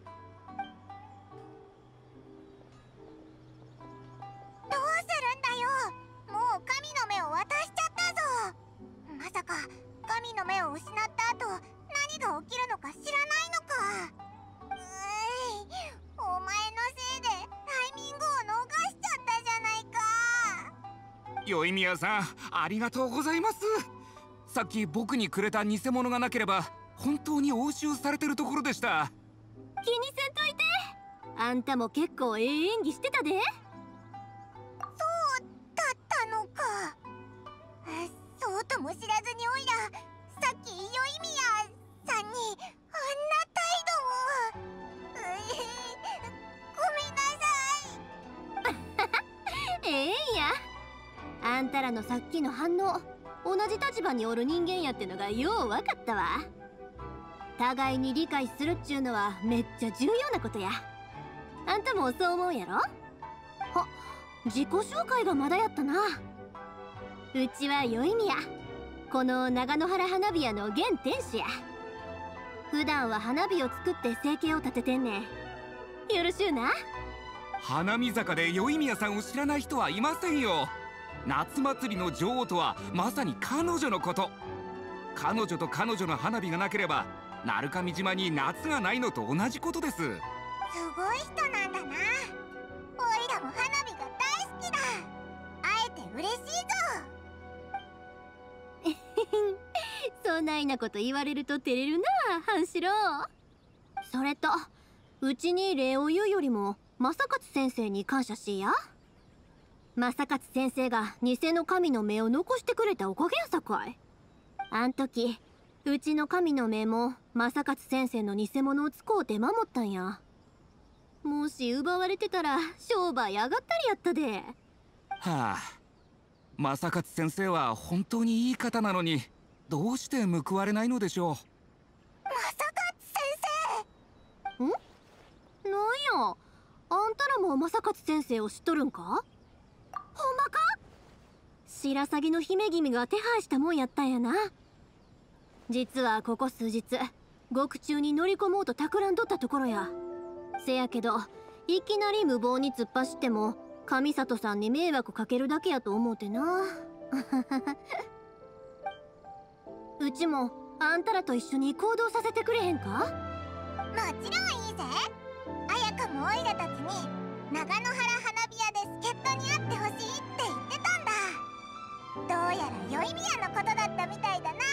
どうするんだよ。もう神の目を渡しちゃったぞ。まさか神の目を失った後何が起きるのか知らないのか。お前のせいでタイミングを逃しちゃったじゃないか。 宵宮さん、ありがとうございます。さっき僕にくれた偽物がなければ本当に押収されてるところでした。 気にせんといて。あんたも結構ええ演技してたで。 そうだったのか。そうとも知らずにおいらさっき宵宮さんにあんな態度を。ごめんなさい。 ええんや。あんたらのさっきの反応、同じ立場におる人間やってのがよう分かったわ。互いに理解するっちゅうのはめっちゃ重要なことや。あんたもそう思うやろ。あ、自己紹介がまだやったな。うちは宵宮、この長野原花火屋の現店主や。普段は花火を作って生計を立ててんねん。よろしゅうな。 花見坂で宵宮さんを知らない人はいませんよ。夏祭りの女王とはまさに彼女のこと。彼女と彼女の花火がなければ鳴上島に夏がないのと同じことです。 すごい人なんだな。おいらも花火が大好きだ。会えて嬉しいぞ。 そないなこと言われると照れるな、半四郎。それとうちに礼を言うよりも正勝先生に感謝しいや。正勝先生が偽の神の目を残してくれたおかげやさかい。あん時うちの神の目も正勝先生の偽物を使うて守ったんや。もし奪われてたら商売上がったりやったで。 はあ、正勝先生は本当にいい方なのにどうして報われないのでしょう。 正勝先生。ん？なんや、あんたらも正勝先生を知っとるんか？ほんまか？白鷺の姫君が手配したもんやったんやな。実はここ数日獄中に乗り込もうと企んどったところや。せやけどいきなり無謀に突っ走っても上里さんに迷惑かけるだけやと思うてな。うちもあんたらと一緒に行動させてくれへんか？ もちろんいいぜ。綾香もオイラたちに長野原花火屋で助っ人に会ってほしいって言ってたんだ。どうやら宵宮のことだったみたいだな。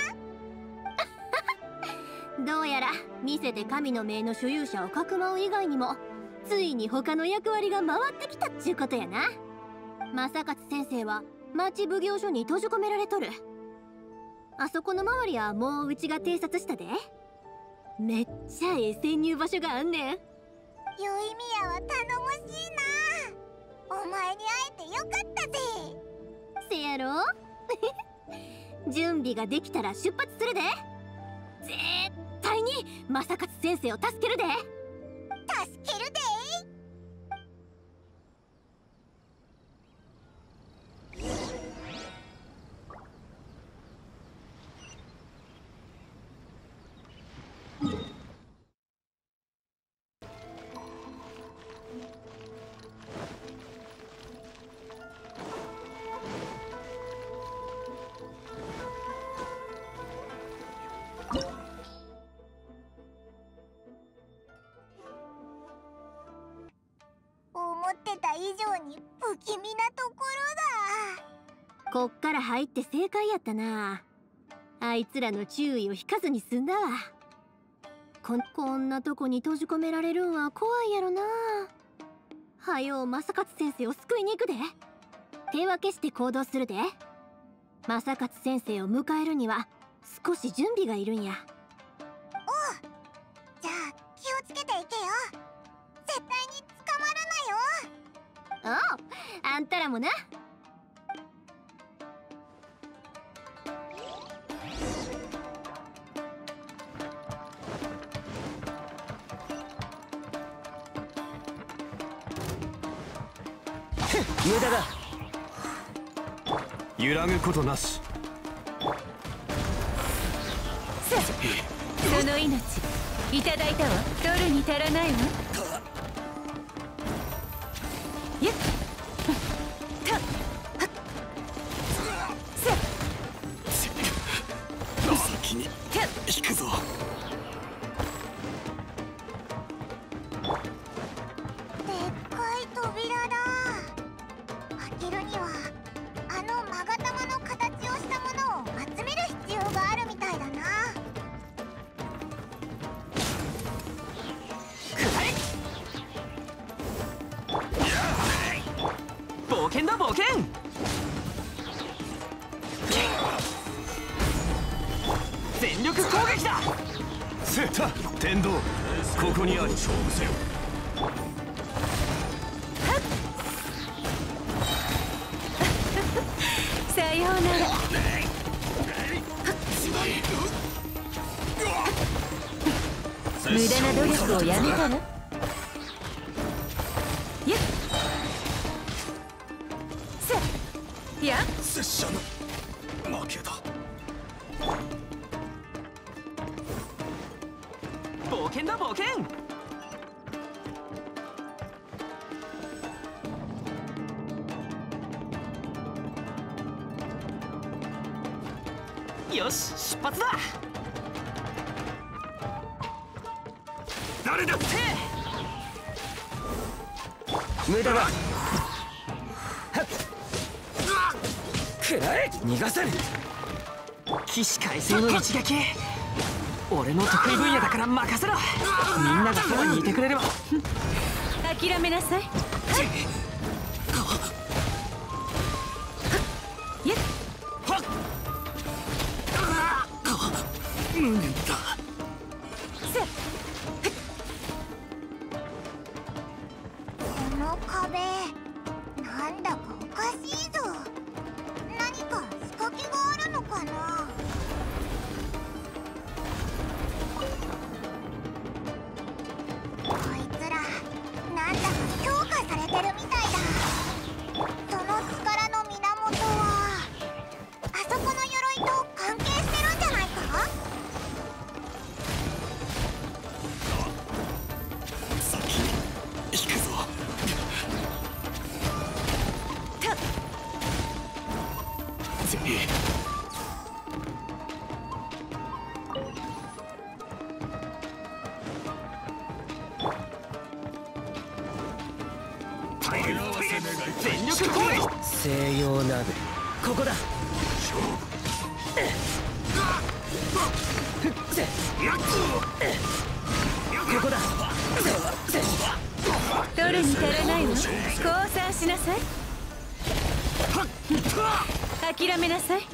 どうやら店で神の命の所有者をかくまう以外にもついに他の役割が回ってきたっちゅうことやな。正勝先生は町奉行所に閉じ込められとる。あそこの周りはもううちが偵察したで。めっちゃええ潜入場所があんねん。 宵宮は頼もしいな。お前に会えてよかったぜ。 せやろ。準備ができたら出発するで。絶対正勝先生を助けるで。 助けるで。思ってた以上に不気味なところだ。 こっから入って正解やったな。あいつらの注意を引かずに済んだわ。こんなとこに閉じ込められるんは怖いやろな。はよう正勝先生を救いに行くで。手分けして行動するで。正勝先生を迎えるには少し準備がいるんや。 おう。じゃあ気をつけていけよ。絶対に捕まらないよ。 おう、あんたらもな。 無駄だ。揺らぐことなし。 その命いただいたわ。取るに足らないわ。やっ先に行くぞ。 でっかい扉だ。開けるにはあの勾玉の形をしたものを集める必要があるみたいだな。 冒険だ冒険。全力攻撃だ。セータ天道、ここにある。勝負せよ。 さようなら。無駄な努力をやめたら。やっいや拙者の負けだ。 冒険だ冒険。よし出発だ。誰だって無駄だ。くらえ。逃がせる。起死回生の一撃、俺の得意分野だから任せろ。みんながそばにいてくれれば。 諦めなさい。 無限だ。 この壁なんだかおかしいぞ。何か仕掛けがあるのかな。こいつらなんだか強化されてるみたいだ。その力の源はあそこの鎧と関係してるんじゃないか。 先に行くぞ。ゼリー。 全力攻撃。西洋鍋、ここだ。ここだ。 取るに足らないわ。降参しなさい。諦めなさい。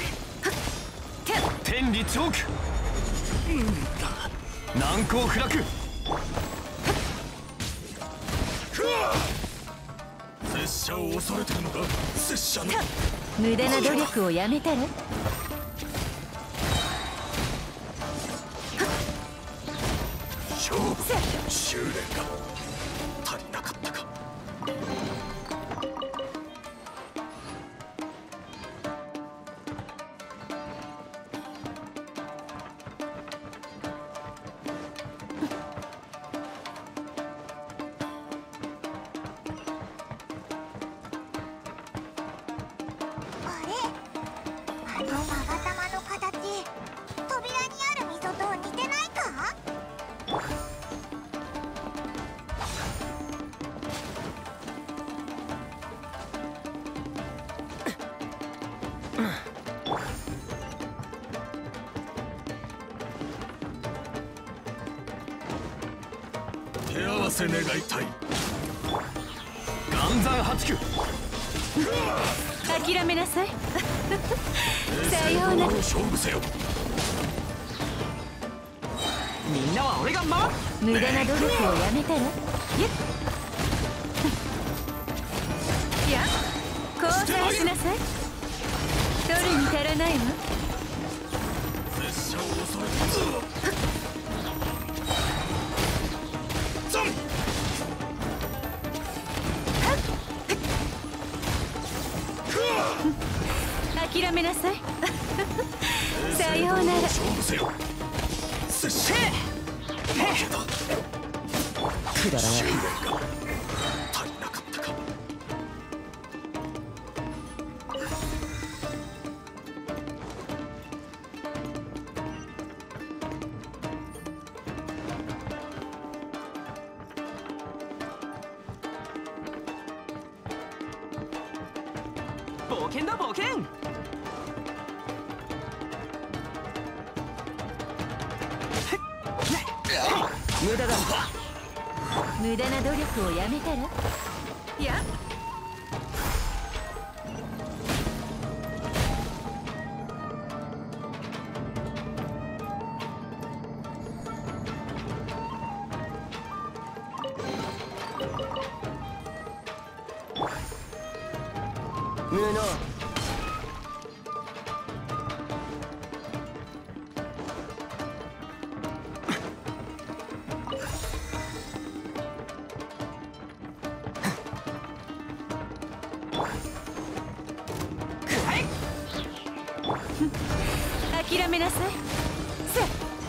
天理チョーク。難攻不落。 拙者を恐れてるのか。拙者の無駄な努力をやめたら。 勝負修練が足りなかったか。手合わせ願いたい。岩山八九。 諦めなさい。さようなら。 勝負せよ。 みんなは俺が守る。 無駄な努力をやめたら。いや、降参しなさい。取るに足らないわ。 拙者を恐れた。 諦めなさい。さようなら。 勝負せよ。拙者負けた。 くだらない。 修練が足りなかったか。 冒険だ冒険。 無駄だ。無駄な努力をやめたら。いや、 無能。 諦めなさい。さ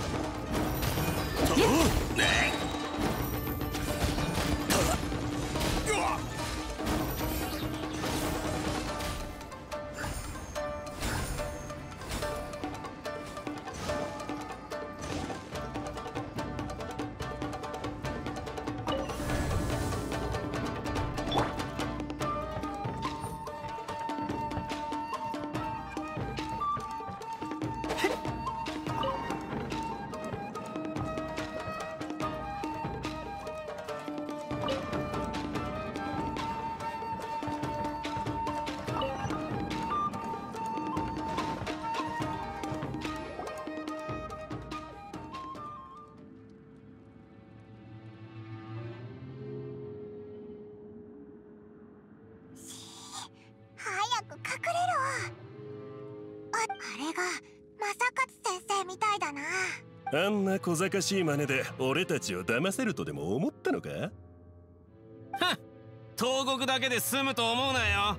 早く隠れろ。あれが正勝先生みたいだな。 あんな小賢しい真似で俺たちを騙せるとでも思ったのか。 はっ、東国だけで済むと思うなよ。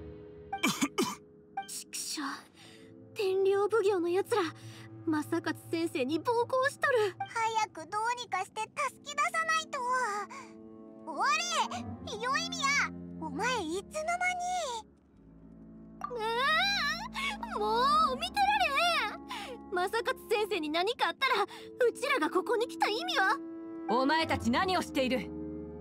ちくしょう、天領奉行のやつら正勝先生に暴行しとる。 早くどうにかして助け出さないと。おれ、よいみや、お前いつの間に。 もう見てられん。正勝先生に何かあったらうちらがここに来た意味は。 お前たち何をしている。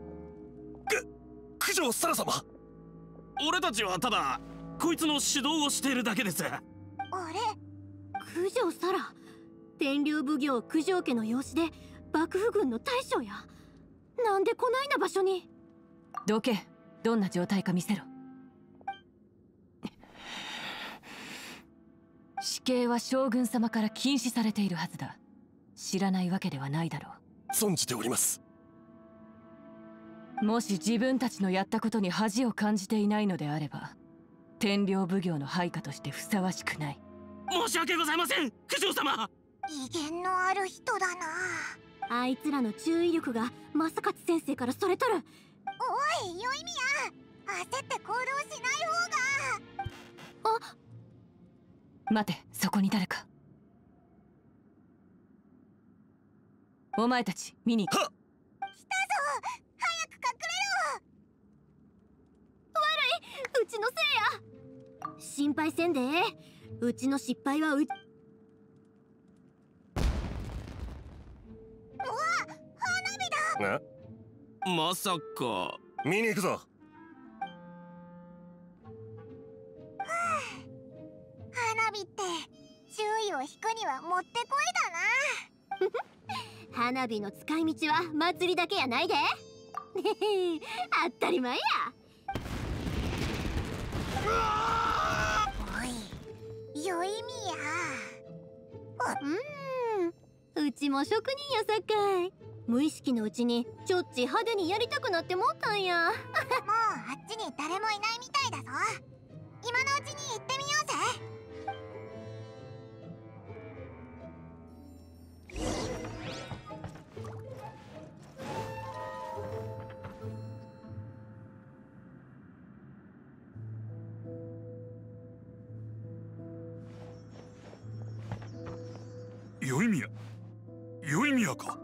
九条沙羅様。 俺たちはただこいつの指導をしているだけです。 あれ、 九条沙羅、天領奉行九条家の養子で幕府軍の大将や。なんでこないな場所に。 どけ。どんな状態か見せろ。死刑は将軍様から禁止されているはずだ。知らないわけではないだろう。存じております。 もし自分たちのやったことに恥を感じていないのであれば、天領奉行の配下としてふさわしくない。 申し訳ございません、九条様。 威厳のある人だな。 あいつらの注意力が正勝先生からそれとる。 おい、よいみや、焦って行動しない方が。 待て、そこに誰か。お前たち見に。 来たぞ、早く隠れろ。悪い、うちのせいや。心配せんでええ。うちの失敗はうわ、花火だ。 まさか。見に行くぞ。 花火って注意を引くにはもってこいだな。花火の使い道は祭りだけやないで。当たり前や。 おい、よいみや。 うちも職人やさかい。無意識のうちにちょっち派手にやりたくなってもうたんや。 もうあっちに誰もいないみたいだぞ。今のうちに行ってみようぜ。 よいみや、よいみやか。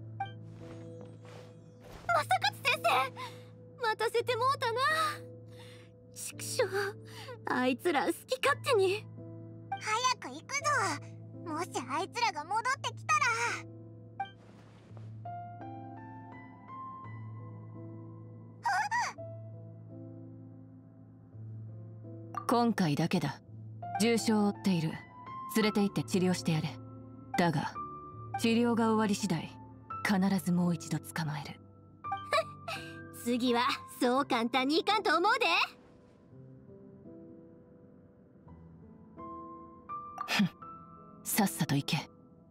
正勝先生、待たせてもうたな。畜生、あいつら好き勝手に。 早く行くぞ。もしあいつらが戻ってきたら。 今回だけだ。重傷を負っている。連れて行って治療してやれ。だが治療が終わり次第必ずもう一度捕まえる。 次はそう簡単にいかんと思うで。 さっさと行け。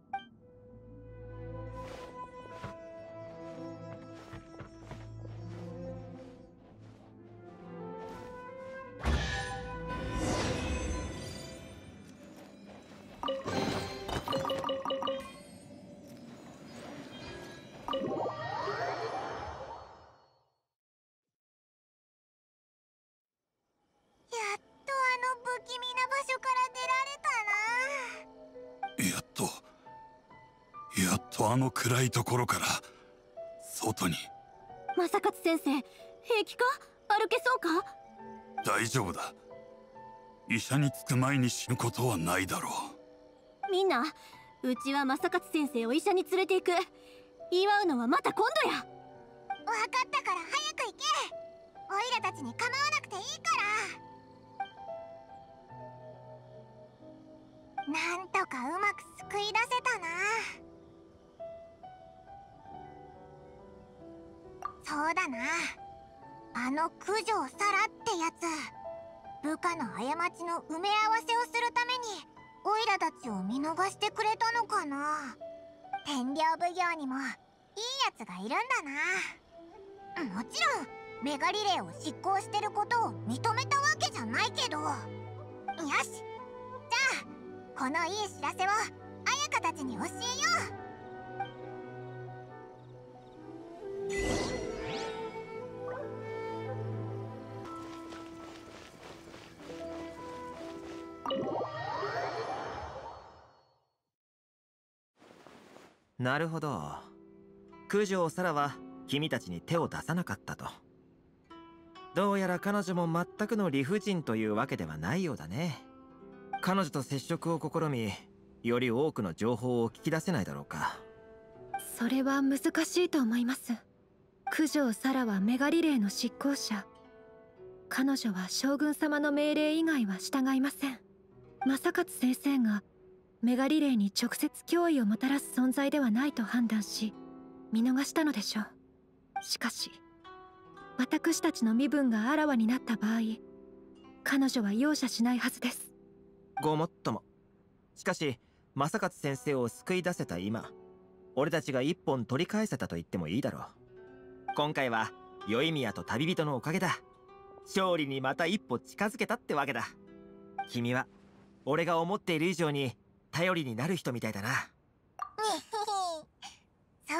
不気味な場所から出られたな。 やっとあの暗いところから外に。 正勝先生、平気か？歩けそうか？ 大丈夫だ。医者に着く前に死ぬことはないだろう。みんな、うちは正勝先生を医者に連れて行く。祝うのはまた今度や。 分かったから早く行け。オイラたちに構わなくていいから。なんとかうまく救い出せたな。そうだな、あの九条サラってやつ、部下の過ちの埋め合わせをするためにオイラたちを見逃してくれたのかな。天領奉行にもいいやつがいるんだな。もちろんメガリレーを執行してることを認めたわけじゃないけど。よし、じゃあこのいい知らせを彩香たちに教えよう。なるほど。九条サラは君たちに手を出さなかったと。どうやら彼女も全くの理不尽というわけではないようだね。彼女と接触を試み、より多くの情報を聞き出せないだろうか。 それは難しいと思います。九条サラはメガリレーの執行者。彼女は将軍様の命令以外は従いません。正勝先生がメガリレーに直接脅威をもたらす存在ではないと判断し、見逃したのでしょう。しかし私たちの身分があらわになった場合、彼女は容赦しないはずです。 ごもっとも。しかし正勝先生を救い出せた今、俺たちが一本取り返せたと言ってもいいだろう。今回は宵宮と旅人のおかげだ。勝利にまた一歩近づけたってわけだ。君は俺が思っている以上に頼りになる人みたいだな。 そう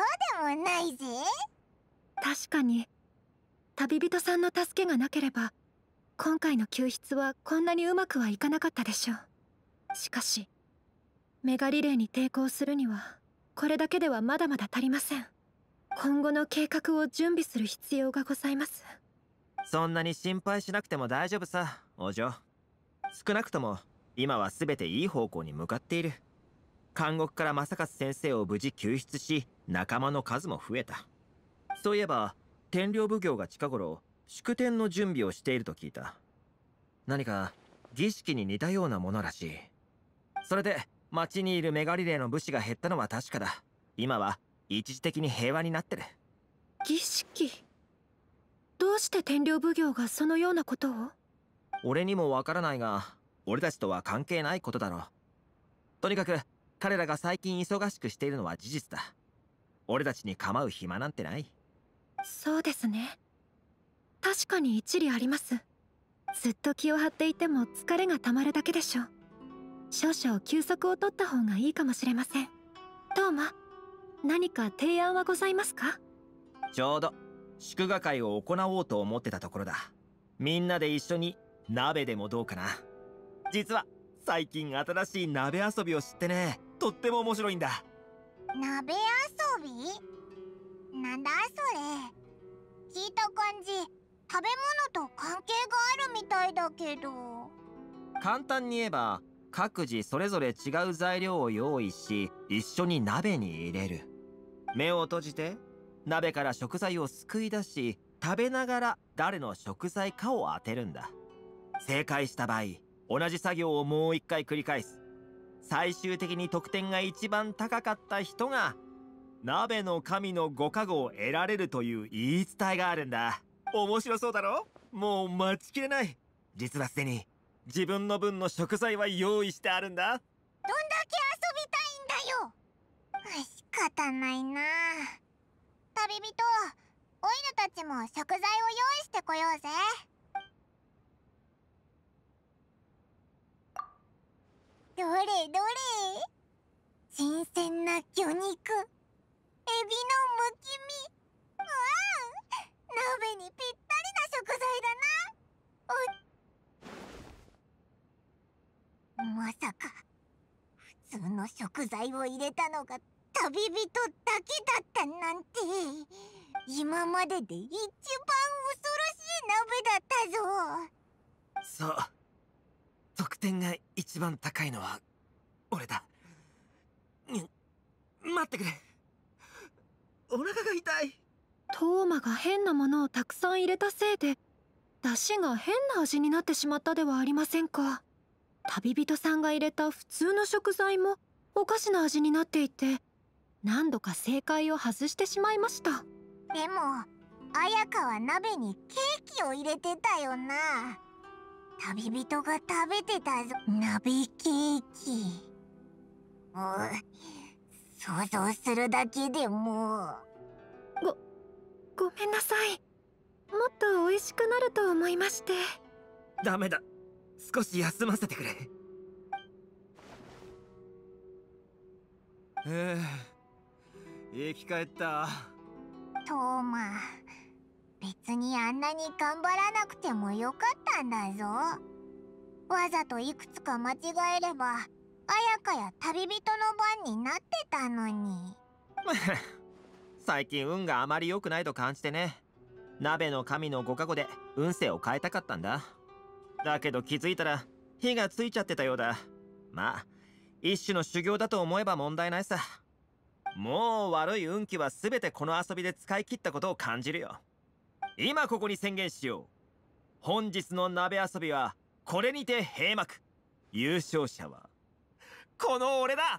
もないぜ。 確かに旅人さんの助けがなければ今回の救出はこんなにうまくはいかなかったでしょう。しかしメガリレーに抵抗するにはこれだけではまだまだ足りません。今後の計画を準備する必要がございます。 そんなに心配しなくても大丈夫さ、お嬢。少なくとも今は全ていい方向に向かっている。監獄から正勝先生を無事救出し、仲間の数も増えた。そういえば天領奉行が近頃祝典の準備をしていると聞いた。何か儀式に似たようなものらしい。それで町にいるメガリレーの武士が減ったのは確かだ。今は一時的に平和になってる。 儀式？どうして天領奉行がそのようなことを？ 俺にもわからないが、俺たちとは関係ないことだろう。とにかく彼らが最近忙しくしているのは事実だ。俺たちに構う暇なんてない。 そうですね。確かに一理あります。ずっと気を張っていても疲れがたまるだけでしょう。少々休息を取った方がいいかもしれません。トーマ、何か提案はございますか？ ちょうど祝賀会を行おうと思ってたところだ。みんなで一緒に鍋でもどうかな。実は最近新しい鍋遊びを知ってね、とっても面白いんだ。 鍋遊び？なんだそれ。聞いた感じ食べ物と関係があるみたいだけど。 簡単に言えば各自それぞれ違う材料を用意し、一緒に鍋に入れる。目を閉じて鍋から食材をすくい出し、食べながら誰の食材かを当てるんだ。正解した場合同じ作業をもう一回繰り返す。最終的に得点が一番高かった人が鍋の神のご加護を得られるという言い伝えがあるんだ。面白そうだろ？もう待ちきれない。実はすでに自分の分の食材は用意してあるんだ。 どんだけ遊びたいんだよ。仕方ないな。旅人、お犬たちも食材を用意してこようぜ。どれどれ。新鮮な魚肉、エビのむき身。鍋にぴったりな食材だな。まさか普通の食材を入れたのが旅人だけだったなんて。今までで一番恐ろしい鍋だったぞ。 そう、得点が一番高いのは俺だ。待ってくれ、お腹が痛い。 トーマが変なものをたくさん入れたせいで出汁が変な味になってしまったではありませんか。旅人さんが入れた普通の食材もおかしな味になっていて、何度か正解を外してしまいました。 でも綾香は鍋にケーキを入れてたよな。旅人が食べてたぞ、鍋ケーキ。想像するだけでもう。 ごめんなさい。もっと美味しくなると思いまして。 ダメだ、少し休ませてくれ。生き返った。 トーマ、別にあんなに頑張らなくてもよかったんだぞ。わざといくつか間違えれば綾香や旅人の番になってたのに。 最近運があまり良くないと感じてね。鍋の神のご加護で運勢を変えたかったんだ。だけど気づいたら火がついちゃってたようだ。まあ一種の修行だと思えば問題ないさ。もう悪い運気は全てこの遊びで使い切ったことを感じるよ。今ここに宣言しよう。本日の鍋遊びはこれにて閉幕。優勝者はこの俺だ。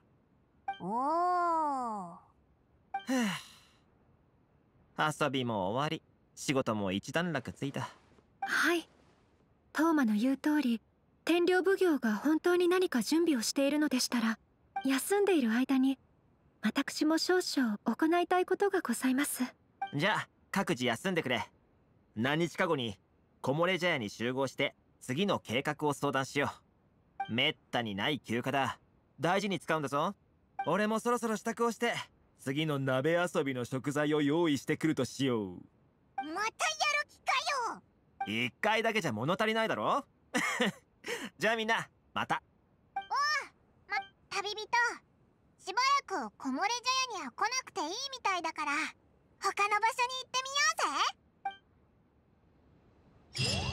おー。 遊びも終わり、仕事も一段落ついた。 はい、トーマの言う通り、天領奉行が本当に何か準備をしているのでしたら、休んでいる間に私も少々行いたいことがございます。 じゃあ各自休んでくれ。何日か後に木漏れ茶屋に集合して次の計画を相談しよう。めったにない休暇だ。大事に使うんだぞ。俺もそろそろ支度をして次の鍋遊びの食材を用意してくるとしよう。 またやる気かよ。 一回だけじゃ物足りないだろじゃあみんなまた。 旅人、しばらく木漏れ茶屋には来なくていいみたいだから他の場所に行ってみようぜ。